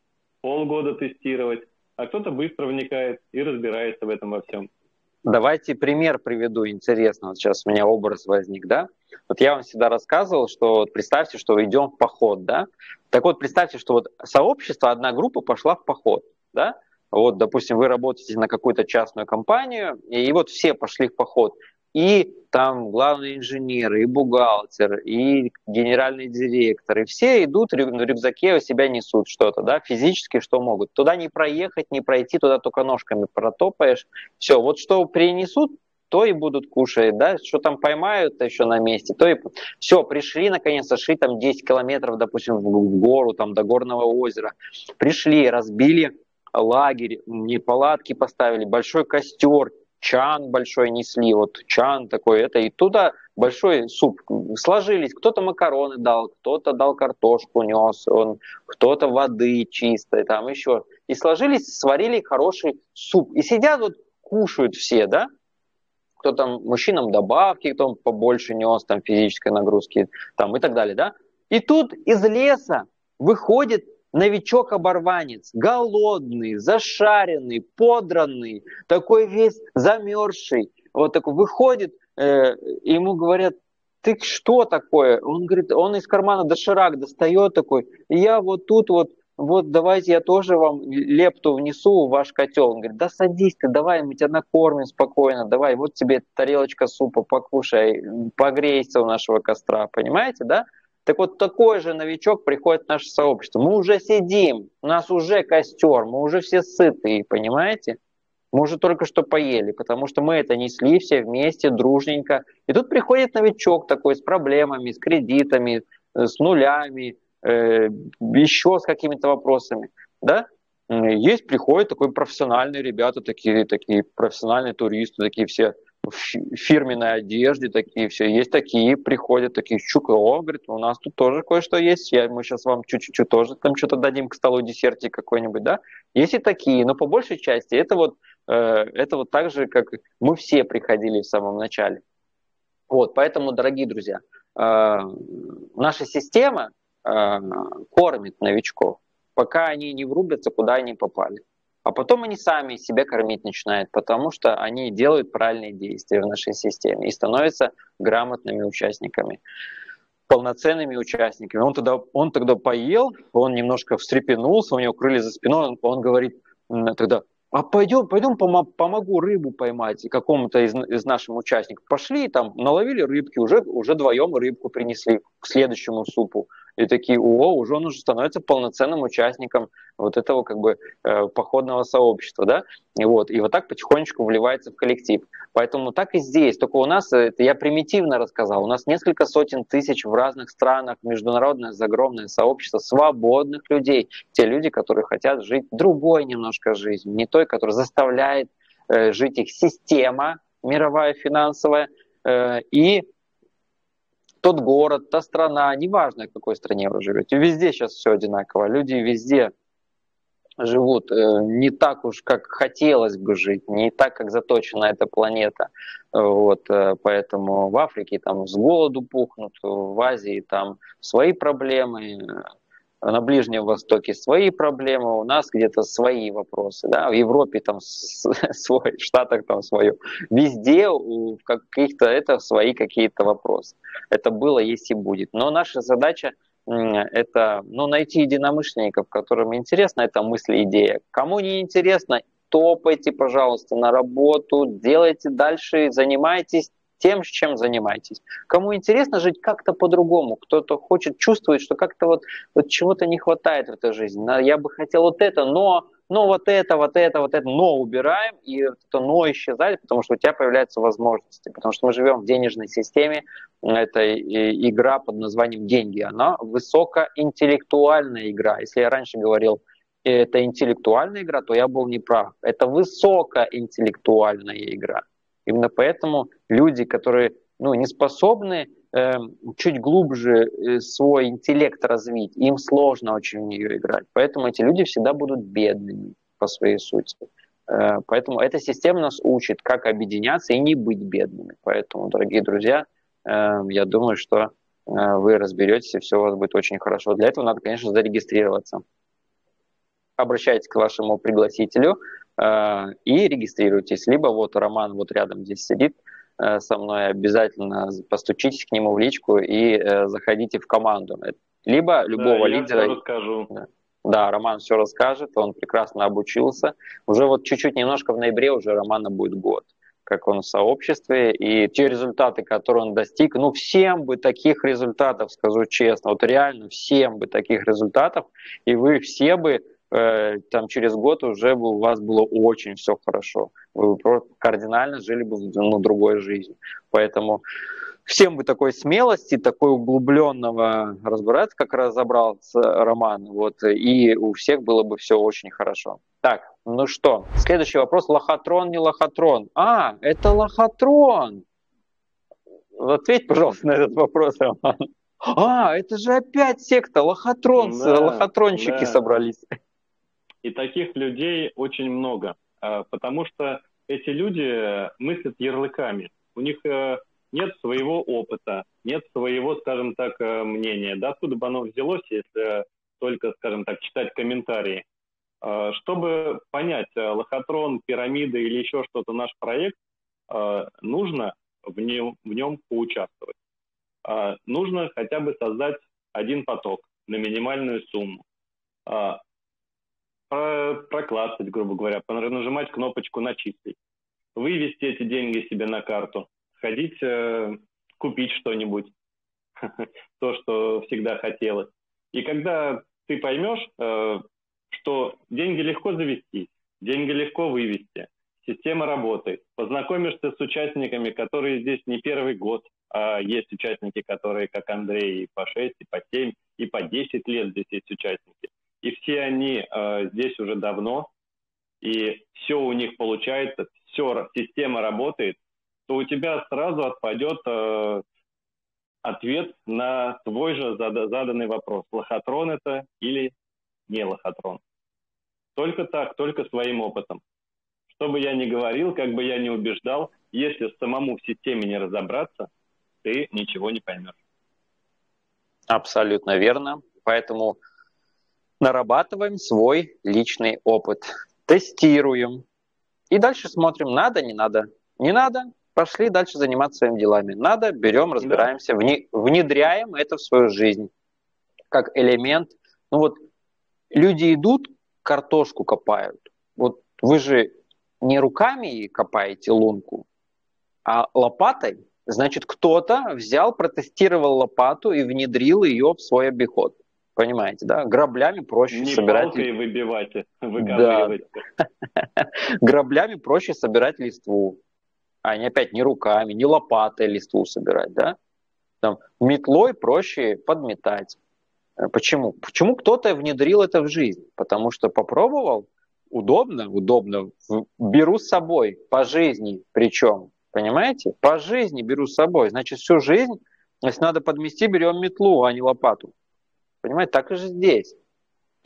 полгода тестировать, а кто-то быстро вникает и разбирается в этом во всем. Давайте пример приведу интересно. Вот сейчас у меня образ возник, да? Вот я вам всегда рассказывал, что вот представьте, что идем в поход, да? Так вот, представьте, что вот сообщество, одна группа пошла в поход, да? Вот, допустим, вы работаете на какую-то частную компанию, и вот все пошли в поход. И там главный инженер, и бухгалтер, и генеральный директор, и все идут, в рюкзаке у себя несут что-то, да, физически что могут. Туда не проехать, не пройти, туда только ножками протопаешь. Все, вот что принесут, то и будут кушать, да, что там поймают еще на месте, то и... Все, пришли, наконец, сошли там десять километров, допустим, в гору, там до горного озера. Пришли, разбили лагерь, не палатки поставили, большой костер, чан большой несли, вот чан такой, это, и туда большой суп сложились, кто-то макароны дал, кто-то дал картошку нес, он, кто-то воды чистой, там еще, и сложились, сварили хороший суп, и сидят вот, кушают все, да, кто там, мужчинам добавки, кто побольше нес, там, физической нагрузки, там, и так далее, да, и тут из леса выходит новичок-оборванец, голодный, зашаренный, подранный, такой весь замерзший, вот такой выходит, э, ему говорят, ты что такое? Он говорит, он из кармана доширак достает такой, я вот тут вот, вот давайте я тоже вам лепту внесу в ваш котел. Он говорит, да садись ты, давай мы тебя накормим спокойно, давай, вот тебе тарелочка супа, покушай, погрейся у нашего костра, понимаете, да? Так вот, такой же новичок приходит в наше сообщество. Мы уже сидим, у нас уже костер, мы уже все сытые, понимаете? Мы уже только что поели, потому что мы это несли все вместе, дружненько. И тут приходит новичок такой с проблемами, с кредитами, с нулями, э, еще с какими-то вопросами. Да? Есть, приходят такой профессиональные ребята, такие, такие профессиональные туристы, такие все в фирменной одежде, такие все. Есть такие, приходят, такие, щука, о, говорит, у нас тут тоже кое-что есть, я, мы сейчас вам чуть-чуть тоже там что-то дадим к столу, десертик какой-нибудь, да. Есть и такие, но по большей части это вот, э, это вот так же, как мы все приходили в самом начале. Вот, поэтому, дорогие друзья, э, наша система э, кормит новичков, пока они не врубятся, куда они попали. А потом они сами себя кормить начинают, потому что они делают правильные действия в нашей системе и становятся грамотными участниками, полноценными участниками. Он тогда, он тогда поел, он немножко встрепенулся, у него крылья за спиной, он, он говорит тогда, а пойдем, пойдем помогу рыбу поймать какому-то из, из наших участников. Пошли, там наловили рыбки, уже, уже вдвоем рыбку принесли к следующему супу. И такие, о, уже он уже становится полноценным участником вот этого как бы э, походного сообщества, да, и вот, и вот так потихонечку вливается в коллектив. Поэтому так и здесь, только у нас, это я примитивно рассказал, у нас несколько сотен тысяч в разных странах, международное огромное сообщество свободных людей, те люди, которые хотят жить другой немножко жизнью, не той, которая заставляет э, жить их система мировая финансовая, э, и тот город, та страна, неважно, в какой стране вы живете, везде сейчас все одинаково. Люди везде живут э, не так уж, как хотелось бы жить, не так, как заточена эта планета. Вот, э, поэтому в Африке там с голоду пухнут, в Азии там свои проблемы, на Ближнем Востоке свои проблемы, у нас где-то свои вопросы, да, в Европе там свой, в Штатах там свое. Везде в каких-то это свои какие-то вопросы. Это было, есть и будет. Но наша задача это, ну, найти единомышленников, которым интересна эта мысль, идея. Кому не интересно, топайте, пожалуйста, на работу, делайте дальше, занимайтесь тем, чем занимаетесь. Кому интересно жить как-то по-другому, кто-то хочет, чувствует, что как-то вот, вот чего-то не хватает в этой жизни. Я бы хотел вот это, но, но вот это, вот это, вот это, но убираем, и это но исчезает, потому что у тебя появляются возможности. Потому что мы живем в денежной системе, это игра под названием деньги. Она высокоинтеллектуальная игра. Если я раньше говорил, это интеллектуальная игра, то я был неправ. Это высокоинтеллектуальная игра. Именно поэтому люди, которые ну, не способны э, чуть глубже э, свой интеллект развить, им сложно очень в нее играть. Поэтому эти люди всегда будут бедными по своей сути. Э, поэтому эта система нас учит, как объединяться и не быть бедными. Поэтому, дорогие друзья, э, я думаю, что э, вы разберетесь, и все у вас будет очень хорошо. Для этого надо, конечно, зарегистрироваться. Обращайтесь к вашему пригласителю э, и регистрируйтесь. Либо вот Роман вот рядом здесь сидит э, со мной, обязательно постучитесь к нему в личку и э, заходите в команду. Либо любого да, я лидера. Все расскажу. Да. да, Роман все расскажет, он прекрасно обучился. Уже вот чуть-чуть немножко в ноябре уже Романа будет год, как он в сообществе, и те результаты, которые он достиг, ну, всем бы таких результатов, скажу честно, вот реально всем бы таких результатов, и вы все бы там через год уже бы у вас было очень все хорошо. Вы бы кардинально жили бы ну, другой жизнью. Поэтому всем бы такой смелости, такой углубленного разбираться, как разобрался Роман, вот, и у всех было бы все очень хорошо. Так, ну что, следующий вопрос. Лохотрон, не лохотрон? А, это лохотрон! Ответь, пожалуйста, на этот вопрос, Роман. А, это же опять секта, лохотрон, да, лохотронщики да. собрались. И таких людей очень много, потому что эти люди мыслят ярлыками. У них нет своего опыта, нет своего, скажем так, мнения. Да откуда бы оно взялось, если только, скажем так, читать комментарии? Чтобы понять, лохотрон, пирамида или еще что-то наш проект, нужно в нем, в нем поучаствовать. Нужно хотя бы создать один поток на минимальную сумму. Проклацать, грубо говоря, нажимать кнопочку «Начислить», вывести эти деньги себе на карту, ходить э, купить что-нибудь, то, что всегда хотелось. И когда ты поймешь, э, что деньги легко завести, деньги легко вывести, система работает, познакомишься с участниками, которые здесь не первый год, а есть участники, которые, как Андрей, и по шесть, и по семь, и по десять лет здесь есть участники. И все они э, здесь уже давно, и все у них получается, все, система работает, то у тебя сразу отпадет э, ответ на твой же заданный вопрос. Лохотрон это или не лохотрон. Только так, только своим опытом. Что бы я ни говорил, как бы я ни убеждал, если самому в системе не разобраться, ты ничего не поймешь. Абсолютно верно. Поэтому нарабатываем свой личный опыт, тестируем и дальше смотрим, надо, не надо. Не надо, пошли дальше заниматься своими делами. Надо, берем, разбираемся, да. внедряем это в свою жизнь как элемент. Ну вот люди идут, картошку копают. Вот вы же не руками копаете лунку, а лопатой. Значит, кто-то взял, протестировал лопату и внедрил ее в свой обиход. Понимаете, да? Граблями проще не собирать... Не палкой выбивать, выковыривать. Да. Граблями проще собирать листву. А не опять не руками, не лопатой листву собирать, да? Там, метлой проще подметать. Почему? Почему кто-то внедрил это в жизнь? Потому что попробовал, удобно, удобно, беру с собой по жизни причем. Понимаете? По жизни беру с собой. Значит, всю жизнь, если надо подмести, берем метлу, а не лопату. Понимаете? Так и же здесь.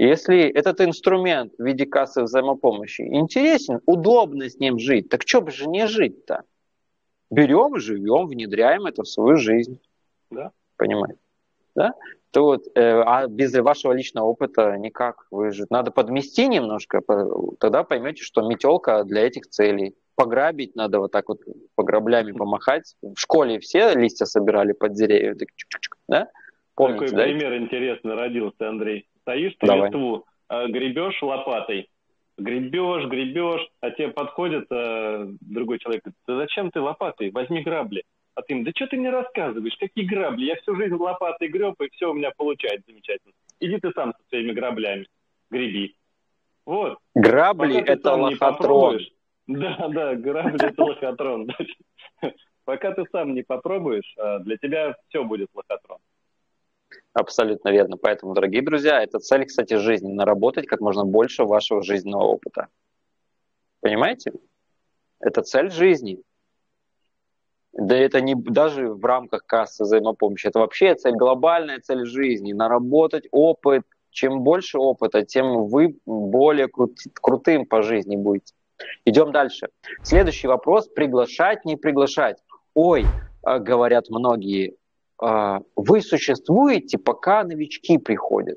Если этот инструмент в виде кассы взаимопомощи интересен, удобно с ним жить, так что бы же не жить-то? Берем, живем, внедряем это в свою жизнь. Да. Понимаете? Да? То вот, э, а без вашего личного опыта никак. Вы же надо подмести немножко, тогда поймете, что метелка для этих целей. Пограбить надо вот так вот по граблями помахать. В школе все листья собирали под деревья. Да? Помните, Такой да? пример интересный родился, Андрей. Стоишь ты Давай. листву, гребешь лопатой, гребешь, гребешь, а тебе подходит э, другой человек, говорит: да зачем ты лопатой, возьми грабли. А ты им: да что ты мне рассказываешь, какие грабли, я всю жизнь лопатой греб, и все у меня получается замечательно. Иди ты сам со своими граблями, греби. Вот. Грабли Пока — ты это сам не лохотрон. попробуешь, да, да, грабли — это лохотрон. Пока ты сам не попробуешь, для тебя все будет лохотрон. Абсолютно верно. Поэтому, дорогие друзья, это цель, кстати, жизни — наработать как можно больше вашего жизненного опыта. Понимаете? Это цель жизни. Да это не даже в рамках кассы взаимопомощи. Это вообще цель, глобальная цель жизни. Наработать опыт. Чем больше опыта, тем вы более крут, крутым по жизни будете. Идем дальше. Следующий вопрос. Приглашать, не приглашать. Ой, говорят многие, вы существуете, пока новички приходят.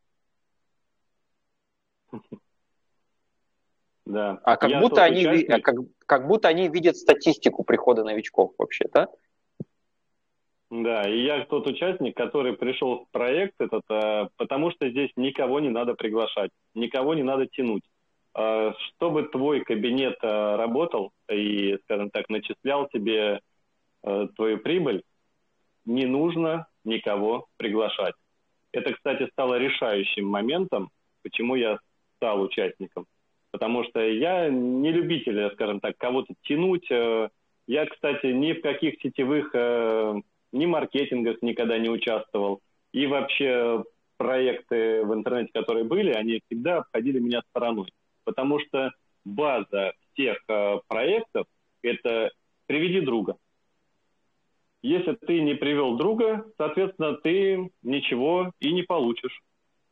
Да. А как будто, они, участник... как, как будто они видят статистику прихода новичков вообще, да? Да, и я тот участник, который пришел в проект этот, потому что здесь никого не надо приглашать, никого не надо тянуть. Чтобы твой кабинет работал и, скажем так, начислял тебе твою прибыль, не нужно никого приглашать. Это, кстати, стало решающим моментом, почему я стал участником. Потому что я не любитель, скажем так, кого-то тянуть. Я, кстати, ни в каких сетевых, ни маркетингах никогда не участвовал. И вообще проекты в интернете, которые были, они всегда обходили меня стороной. Потому что база всех проектов – это «приведи друга». Если ты не привел друга, соответственно, ты ничего и не получишь.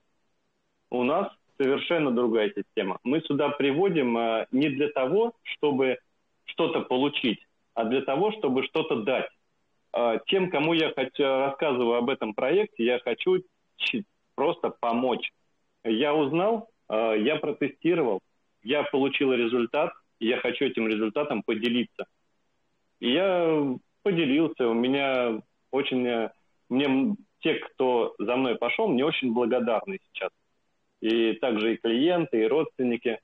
У нас совершенно другая система. Мы сюда приводим а, не для того, чтобы что-то получить, а для того, чтобы что-то дать. А, тем, кому я хочу, рассказываю об этом проекте, я хочу просто помочь. Я узнал, а, я протестировал, я получил результат, и я хочу этим результатом поделиться. И я поделился, у меня очень... Мне те, кто за мной пошел, мне очень благодарны сейчас. И также и клиенты, и родственники.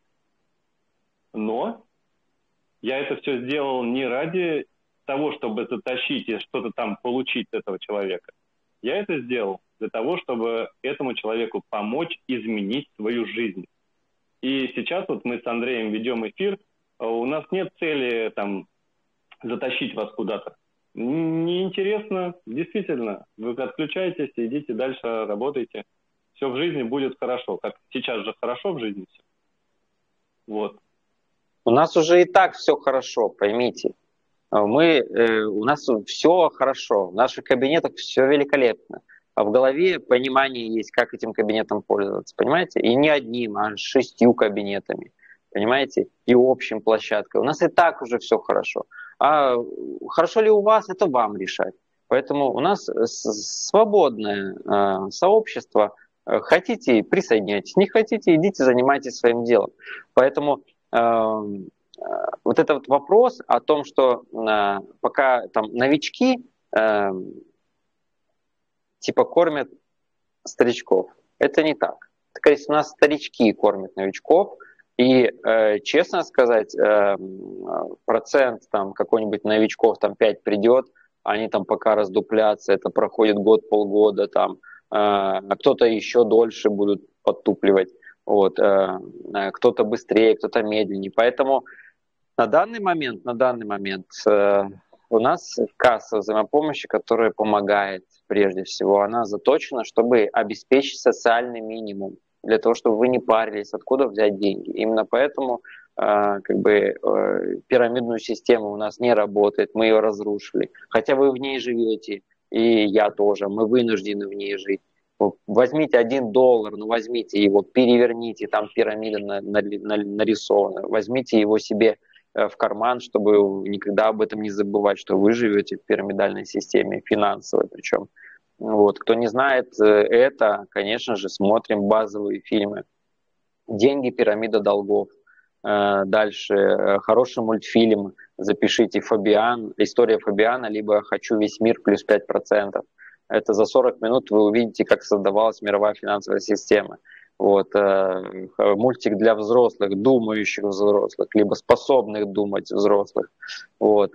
Но я это все сделал не ради того, чтобы затащить и что-то там получить с этого человека. Я это сделал для того, чтобы этому человеку помочь изменить свою жизнь. И сейчас вот мы с Андреем ведем эфир, у нас нет цели там затащить вас куда-то. Неинтересно, действительно. Вы отключаетесь, идите дальше, работайте. Все в жизни будет хорошо. Как сейчас же хорошо в жизни все. Вот. У нас уже и так все хорошо, поймите. Мы, э, у нас все хорошо, в наших кабинетах все великолепно. А в голове понимание есть, как этим кабинетом пользоваться, понимаете? И не одним, а шестью кабинетами, понимаете? И общим площадкой. У нас и так уже все хорошо. А хорошо ли у вас, это вам решать. Поэтому у нас свободное э, сообщество. Хотите, присоединяйтесь. Не хотите, идите, занимайтесь своим делом. Поэтому э, вот этот вот вопрос о том, что э, пока там новички э, типа кормят старичков, это не так. Так есть у нас старички кормят новичков, и э, честно сказать, э, процент там какой-нибудь новичков там пять придет, они там пока раздуплятся, это проходит год, полгода там, а кто-то еще дольше будут подтупливать, вот, кто-то быстрее, кто-то медленнее. Поэтому на данный момент, на данный момент у нас касса взаимопомощи, которая помогает прежде всего, она заточена, чтобы обеспечить социальный минимум, для того, чтобы вы не парились, откуда взять деньги. Именно поэтому как бы пирамидную систему у нас не работает, мы ее разрушили. Хотя вы в ней живете, и я тоже, мы вынуждены в ней жить. Возьмите один доллар, ну возьмите его, переверните, там пирамида на, на, на, нарисована, возьмите его себе в карман, чтобы никогда об этом не забывать, что вы живете в пирамидальной системе, финансовой причем. Вот. Кто не знает это, конечно же, смотрим базовые фильмы. «Деньги. Пирамида долгов». Дальше хороший мультфильм, запишите «Фабиан», «История Фабиана», либо «Хочу весь мир» плюс пять процентов. Это за сорок минут вы увидите, как создавалась мировая финансовая система. Вот. Мультик для взрослых, думающих взрослых, либо способных думать взрослых. Вот.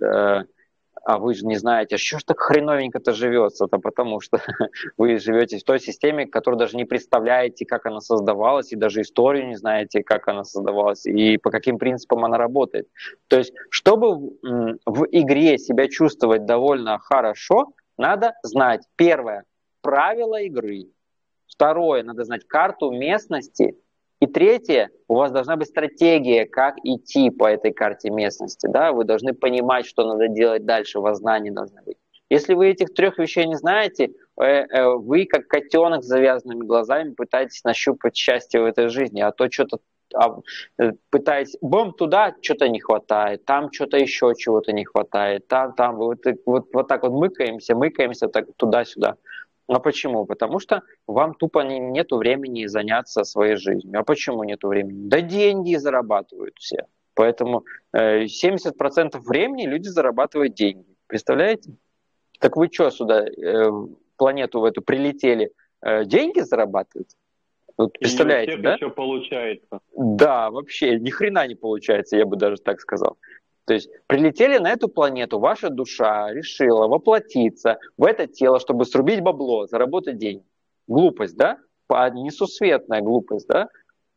А вы же не знаете, а что ж так хреновенько-то живется? Это потому что вы живете в той системе, которую даже не представляете, как она создавалась, и даже историю не знаете, как она создавалась, и по каким принципам она работает. То есть, чтобы в игре себя чувствовать довольно хорошо, надо знать, первое, правила игры. Второе, надо знать карту местности. И третье, у вас должна быть стратегия, как идти по этой карте местности. Да? Вы должны понимать, что надо делать дальше, у вас знания должны быть. Если вы этих трех вещей не знаете, вы как котенок с завязанными глазами пытаетесь нащупать счастье в этой жизни, а то что-то пытаетесь, бом, туда что-то не хватает, там что-то еще чего-то не хватает, там, там, вот, вот, вот так вот мыкаемся, мыкаемся так туда-сюда. А почему? Потому что вам тупо не, нету времени заняться своей жизнью. А почему нету времени? Да деньги зарабатывают все. Поэтому э, семьдесят процентов времени люди зарабатывают деньги. Представляете? Так вы что сюда, э, планету в эту прилетели, э, деньги зарабатывать? Вот, представляете, и у всех да? еще получается. Да, вообще, ни хрена не получается, я бы даже так сказал. То есть прилетели на эту планету, ваша душа решила воплотиться в это тело, чтобы срубить бабло, заработать деньги. Глупость, да? Несусветная глупость, да?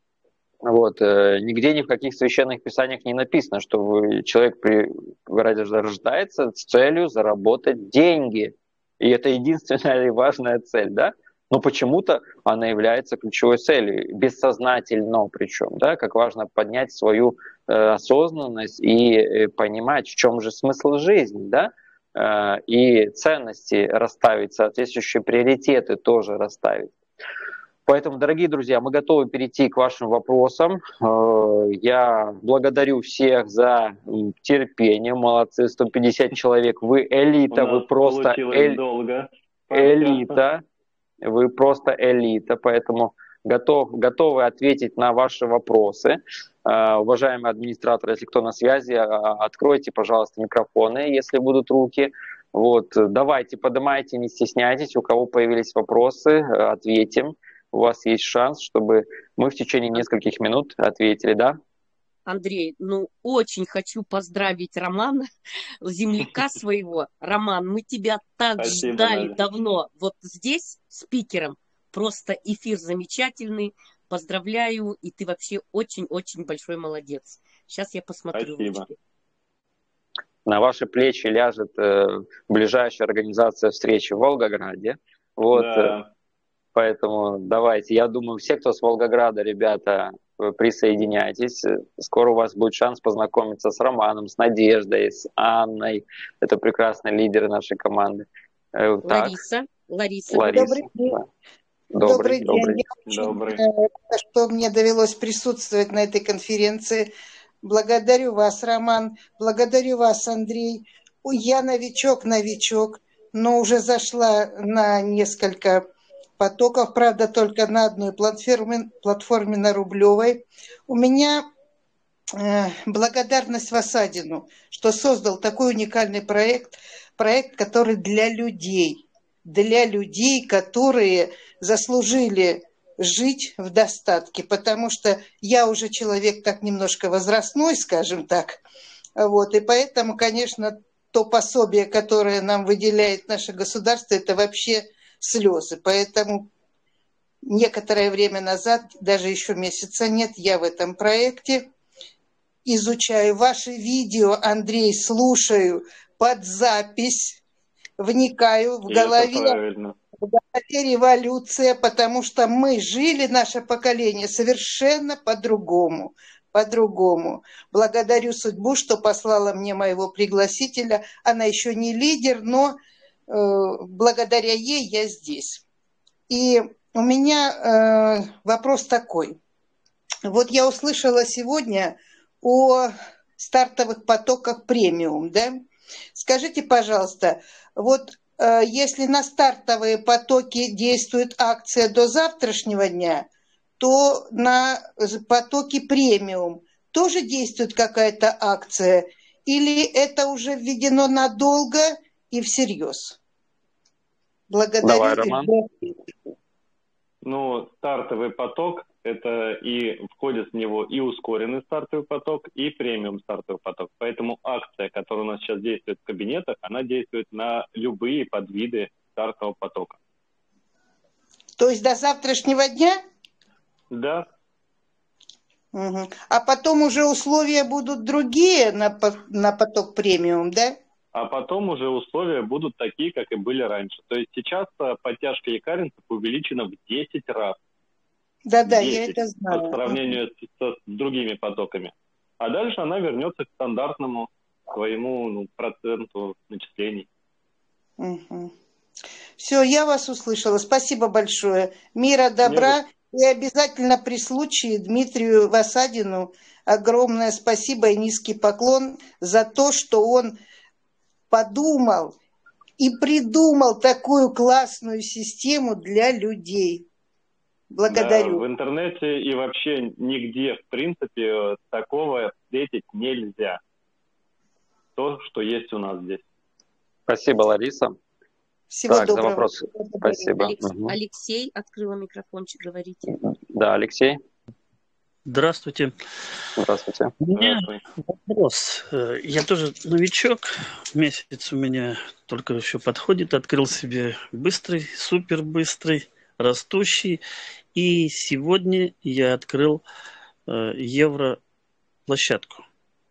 Вот. Нигде ни в каких священных писаниях не написано, что вы, человек при, рождается с целью заработать деньги. И это единственная и важная цель, да? Но почему-то она является ключевой целью, бессознательно причем, да, как важно поднять свою э, осознанность и э, понимать, в чем же смысл жизни, да, э, и ценности расставить, соответствующие приоритеты тоже расставить. Поэтому, дорогие друзья, мы готовы перейти к вашим вопросам. Я благодарю всех за терпение. Молодцы, сто пятьдесят человек. Вы элита, вы просто эль... долго. элита. Вы просто элита, поэтому готов, готовы ответить на ваши вопросы. Уважаемые администраторы, если кто на связи, откройте, пожалуйста, микрофоны, если будут руки. Вот, давайте, поднимайте, не стесняйтесь. У кого появились вопросы, ответим. У вас есть шанс, чтобы мы в течение нескольких минут ответили, да? Андрей, ну очень хочу поздравить Романа, земляка своего. Роман, мы тебя так Спасибо, ждали Надя. давно. Вот здесь спикером. Просто эфир замечательный. Поздравляю, и ты вообще очень-очень большой молодец. Сейчас я посмотрю. Спасибо. Ручки. На ваши плечи ляжет э, ближайшая организация встречи в Волгограде. Вот, Да. э, поэтому давайте. Я думаю, все, кто с Волгограда, ребята, присоединяйтесь. Скоро у вас будет шанс познакомиться с Романом, с Надеждой, с Анной. Это прекрасные лидеры нашей команды. Э, Лариса. Так. Лариса. Лариса. Добрый день. Да. Добрый, добрый день. добрый. Я очень Добрый. рада, что мне довелось присутствовать на этой конференции. Благодарю вас, Роман. Благодарю вас, Андрей. Я новичок, новичок, но уже зашла на несколько потоков, правда, только на одной платформе, платформе на Рублевой. У меня э, благодарность Васадину, что создал такой уникальный проект, проект, который для людей, для людей, которые заслужили жить в достатке, потому что я уже человек так немножко возрастной, скажем так, вот, и поэтому, конечно, то пособие, которое нам выделяет наше государство, это вообще слезы, поэтому некоторое время назад, даже еще месяца нет, я в этом проекте изучаю ваши видео, Андрей, слушаю под запись, вникаю в И голове. это правильно. В голове революция, потому что мы жили, наше поколение, совершенно по-другому. По-другому. Благодарю судьбу, что послала мне моего пригласителя. Она еще не лидер, но э, благодаря ей я здесь. И у меня э, вопрос такой. Вот я услышала сегодня о стартовых потоках премиум, да? Скажите, пожалуйста, вот э, если на стартовые потоки действует акция до завтрашнего дня, то на потоки премиум тоже действует какая-то акция? Или это уже введено надолго и всерьез? Благодарю. Давай, Роман. Ну, стартовый поток – это и входит в него и ускоренный стартовый поток, и премиум стартовый поток. Поэтому акция, которая у нас сейчас действует в кабинетах, она действует на любые подвиды стартового потока. То есть до завтрашнего дня? Да. Угу. А потом уже условия будут другие на, на поток премиум, да? А потом уже условия будут такие, как и были раньше. То есть сейчас подтяжка якаринцев увеличена в десять раз. Да-да, я это знаю. По сравнению с, с другими потоками. А дальше она вернется к стандартному своему ну, проценту начислений. Угу. Все, я вас услышала. Спасибо большое. Мира, добра. И обязательно при случае Дмитрию Васадину огромное спасибо и низкий поклон за то, что он подумал и придумал такую классную систему для людей. Благодарю. Да, в интернете и вообще нигде, в принципе, такого встретить нельзя. То, что есть у нас здесь. Спасибо, Лариса. Всего так, доброго. За вопрос. Спасибо. Алекс... Угу. Алексей открыла микрофончик, говорите. Да, Алексей. Здравствуйте. Здравствуйте. У меня вопрос. Я тоже новичок. Месяц у меня только еще подходит. Открыл себе быстрый, супер быстрый, растущий. И сегодня я открыл евро-площадку.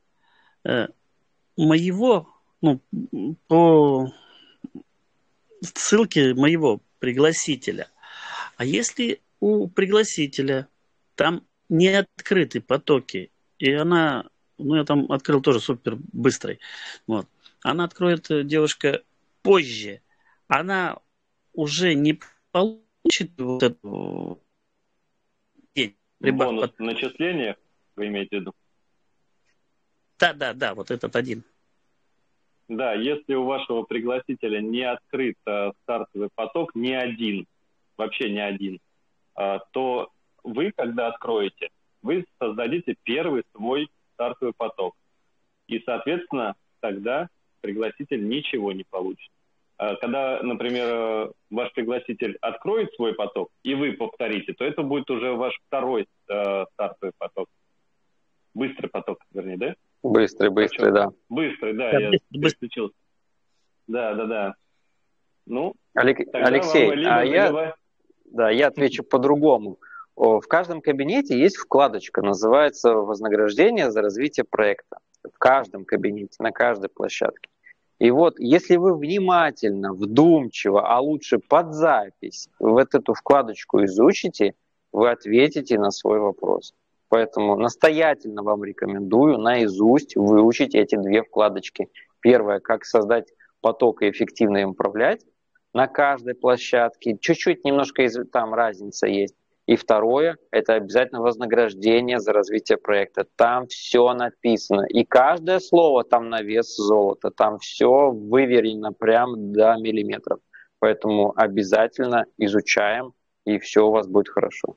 Моего, ну, по ссылке моего пригласителя. А если у пригласителя там не открыты потоки, и она, ну я там открыл тоже супер быстрый, вот, она откроет, девушка, позже, она уже не получит вот эту день. Бонус начисления, вы имеете в виду? Да, да, да, вот этот один. Да, если у вашего пригласителя не открыт э, стартовый поток, ни один, вообще ни один, э, то вы, когда откроете, вы создадите первый свой стартовый поток. И, соответственно, тогда пригласитель ничего не получит. Э, когда, например, ваш пригласитель откроет свой поток, и вы повторите, то это будет уже ваш второй э, стартовый поток. Быстрый поток, вернее, да? Быстрый, быстрый, Почему? да. Быстрый, да, Да, я переключился. Да, да, да. Ну, Алек... Алексей, а я, заливай... да, я отвечу по-другому. В каждом кабинете есть вкладочка, называется «Вознаграждение за развитие проекта». В каждом кабинете, на каждой площадке. И вот, если вы внимательно, вдумчиво, а лучше под запись вот эту вкладочку изучите, вы ответите на свой вопрос. Поэтому настоятельно вам рекомендую наизусть выучить эти две вкладочки. Первое, как создать поток и эффективно им управлять на каждой площадке. Чуть-чуть немножко там разница есть. И второе, это обязательно вознаграждение за развитие проекта. Там все написано. И каждое слово там на вес золота. Там все выверено прям до миллиметров. Поэтому обязательно изучаем, и все у вас будет хорошо.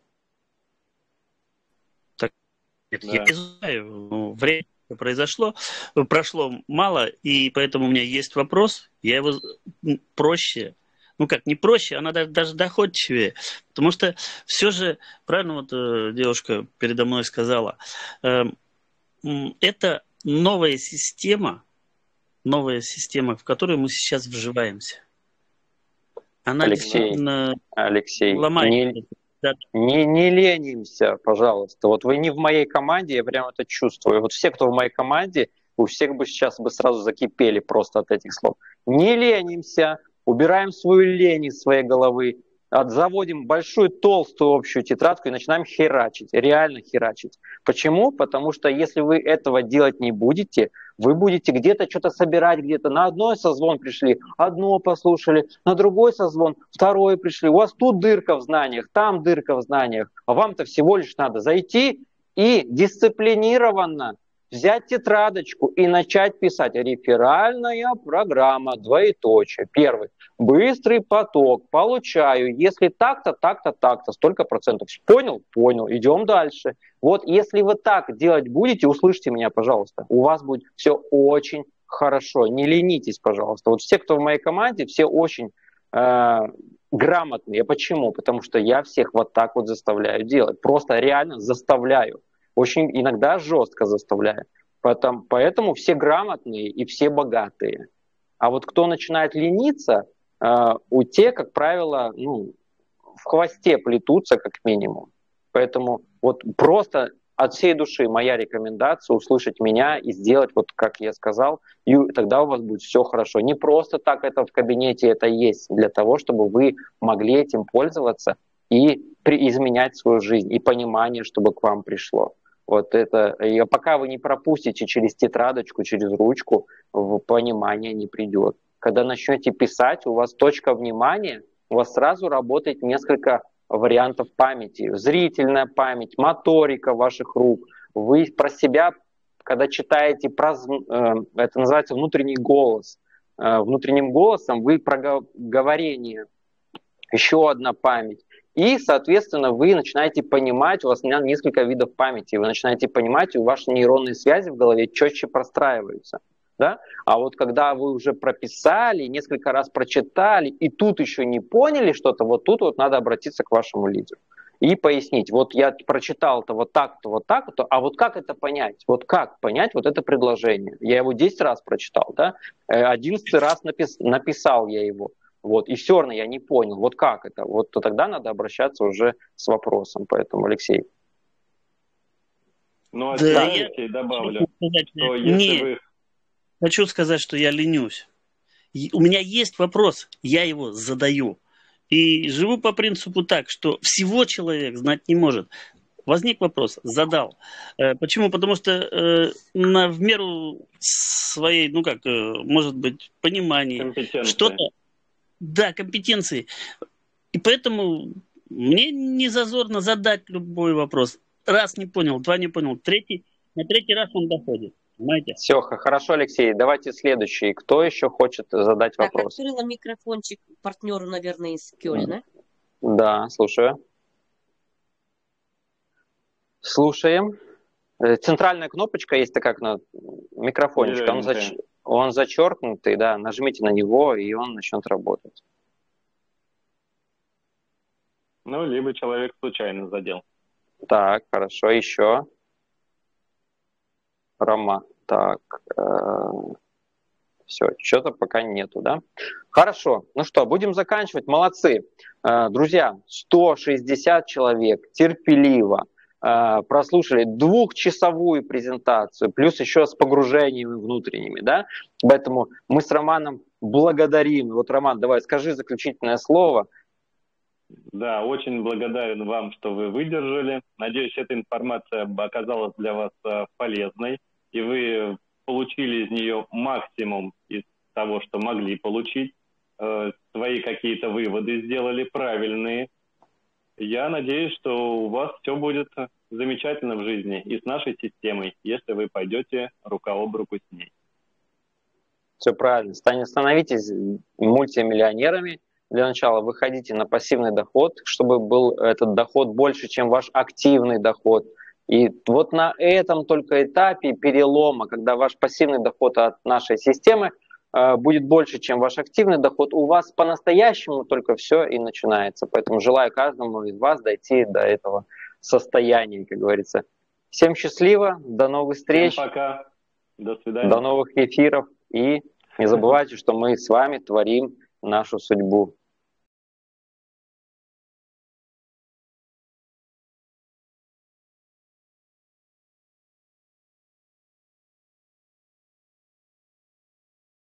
Да. Я не знаю, время произошло, прошло мало, и поэтому у меня есть вопрос. Я его проще, ну как, не проще, она даже, даже доходчивее. Потому что все же, правильно вот девушка передо мной сказала, э, это новая система, новая система, в которую мы сейчас вживаемся. Она Алексей, Алексей, ломает. Не... Не, не ленимся, пожалуйста. Вот вы не в моей команде, я прям это чувствую. Вот все, кто в моей команде, у всех бы сейчас бы сразу закипели просто от этих слов. Не ленимся, убираем свою лень из своей головы, заводим большую толстую общую тетрадку и начинаем херачить, реально херачить. Почему? Потому что если вы этого делать не будете, вы будете где-то что-то собирать, где-то на одной созвон пришли, одно послушали, на другой созвон, второй пришли. У вас тут дырка в знаниях, там дырка в знаниях, а вам-то всего лишь надо зайти и дисциплинированно взять тетрадочку и начать писать. Реферальная программа, двоеточие. Первый. Быстрый поток. Получаю. Если так-то, так-то, так-то. Столько процентов. Понял? Понял. Идем дальше. Вот если вы так делать будете, услышьте меня, пожалуйста. У вас будет все очень хорошо. Не ленитесь, пожалуйста. Вот все, кто в моей команде, все очень э, грамотные. Почему? Потому что я всех вот так вот заставляю делать. Просто реально заставляю. Очень иногда жестко заставляю. Поэтому, поэтому все грамотные и все богатые. А вот кто начинает лениться, э, у тех, как правило, ну, в хвосте плетутся как минимум. Поэтому вот просто от всей души моя рекомендация услышать меня и сделать вот как я сказал, и тогда у вас будет все хорошо. Не просто так это в кабинете это есть, для того, чтобы вы могли этим пользоваться и при, изменять свою жизнь, и понимание, чтобы к вам пришло. Вот это, и пока вы не пропустите через тетрадочку, через ручку, в понимание не придет. Когда начнете писать, у вас точка внимания, у вас сразу работает несколько вариантов памяти. Зрительная память, моторика ваших рук. Вы про себя, когда читаете, про, это называется внутренний голос. Внутренним голосом вы про говорение. Еще одна память. И, соответственно, вы начинаете понимать, у вас несколько видов памяти, вы начинаете понимать, и ваши нейронные связи в голове четче простраиваются. Да? А вот когда вы уже прописали, несколько раз прочитали, и тут еще не поняли что-то, вот тут вот надо обратиться к вашему лидеру и пояснить. Вот я прочитал-то вот так-то, вот так-то, а вот как это понять? Вот как понять вот это предложение? Я его десять раз прочитал, да? одиннадцатый раз напис- написал я его. Вот, и все равно я не понял, вот как это. Вот то тогда надо обращаться уже с вопросом. Поэтому, Алексей. Ну, а да, я добавлю, сказать, что если не, вы... Хочу сказать, что я ленюсь. У меня есть вопрос, я его задаю. И живу по принципу так, что всего человек знать не может. Возник вопрос, задал. Почему? Потому что на, в меру своей, ну как, может быть, понимания, что-то... Да, компетенции. И поэтому мне не зазорно задать любой вопрос. Раз не понял, два не понял, третий, на третий раз он доходит. Понимаете? Все, хорошо, Алексей. Давайте следующий. Кто еще хочет задать так, вопрос? Так, открыла микрофончик партнеру, наверное, из Кёльна. Да, слушаю. Слушаем. Центральная кнопочка есть такая на микрофончик. Он, зач... он зачеркнутый, да. Нажмите на него, и он начнет работать. Ну, либо человек случайно задел. Так, хорошо. Еще. Рома. Так. Э... Все, что-то пока нету, да? Хорошо. Ну что, будем заканчивать. Молодцы. Э, друзья, сто шестьдесят человек терпеливо прослушали двухчасовую презентацию, плюс еще с погружениями внутренними, да? Поэтому мы с Романом благодарим. Вот, Роман, давай, скажи заключительное слово. Да, очень благодарен вам, что вы выдержали. Надеюсь, эта информация оказалась для вас полезной, и вы получили из нее максимум из того, что могли получить. Свои какие-то выводы сделали правильные. Я надеюсь, что у вас все будет замечательно в жизни и с нашей системой, если вы пойдете рука об руку с ней. Все правильно. Становитесь мультимиллионерами. Для начала выходите на пассивный доход, чтобы был этот доход больше, чем ваш активный доход. И вот на этом только этапе перелома, когда ваш пассивный доход от нашей системы будет больше, чем ваш активный доход, у вас по-настоящему только все и начинается. Поэтому желаю каждому из вас дойти до этого состояния, как говорится. Всем счастливо, до новых встреч. Всем пока, до свидания. До новых эфиров. И не забывайте, что мы с вами творим нашу судьбу.